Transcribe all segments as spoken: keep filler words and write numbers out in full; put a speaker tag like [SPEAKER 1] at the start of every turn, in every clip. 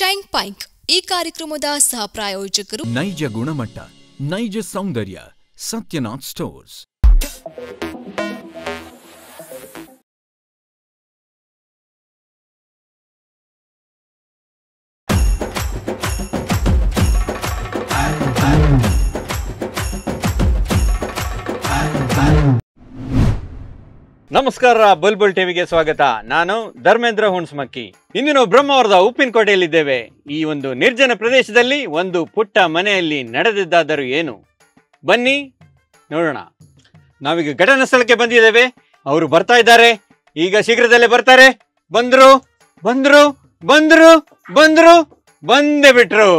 [SPEAKER 1] Tank ಪೈಂಕ್ ಈ ಕಾರ್ಯಕ್ರಮದ ಸಹ ಪ್ರಾಯೋಜಕರು
[SPEAKER 2] ನೈಜ ಗುಣಮಟ್ಟ ನೈಜ ಸೌಂದರ್ಯ ಸತ್ಯನಾಥ್ ಸ್ಟೋರ್ಸ್.
[SPEAKER 3] ನಮಸ್ಕಾರ, ಬುಲ್ಬುಲ್ ಟಿವಿಗೆ ಸ್ವಾಗತ. ನಾನು ಧರ್ಮೇಂದ್ರ ಹುಣ್ಸ್ಮಕ್ಕಿ. ಇಂದಿನ ಬ್ರಹ್ಮಾವರದ ಉಪ್ಪಿನಕೋಟೆಯಲ್ಲಿದ್ದೇವೆ. ಈ ಒಂದು ನಿರ್ಜನ ಪ್ರದೇಶದಲ್ಲಿ ಒಂದು ಪುಟ್ಟ ಮನೆಯಲ್ಲಿ ನಡೆದಿದ್ದಾದರೂ ಏನು, ಬನ್ನಿ ನೋಡೋಣ. ನಾವೀಗ ಘಟನಾ ಸ್ಥಳಕ್ಕೆ ಬಂದಿದ್ದೇವೆ. ಅವರು ಬರ್ತಾ ಇದ್ದಾರೆ, ಈಗ ಶೀಘ್ರದಲ್ಲೇ ಬರ್ತಾರೆ. ಬಂದ್ರು ಬಂದ್ರು ಬಂದ್ರು ಬಂದ್ರು ಬಂದೇ ಬಿಟ್ರು.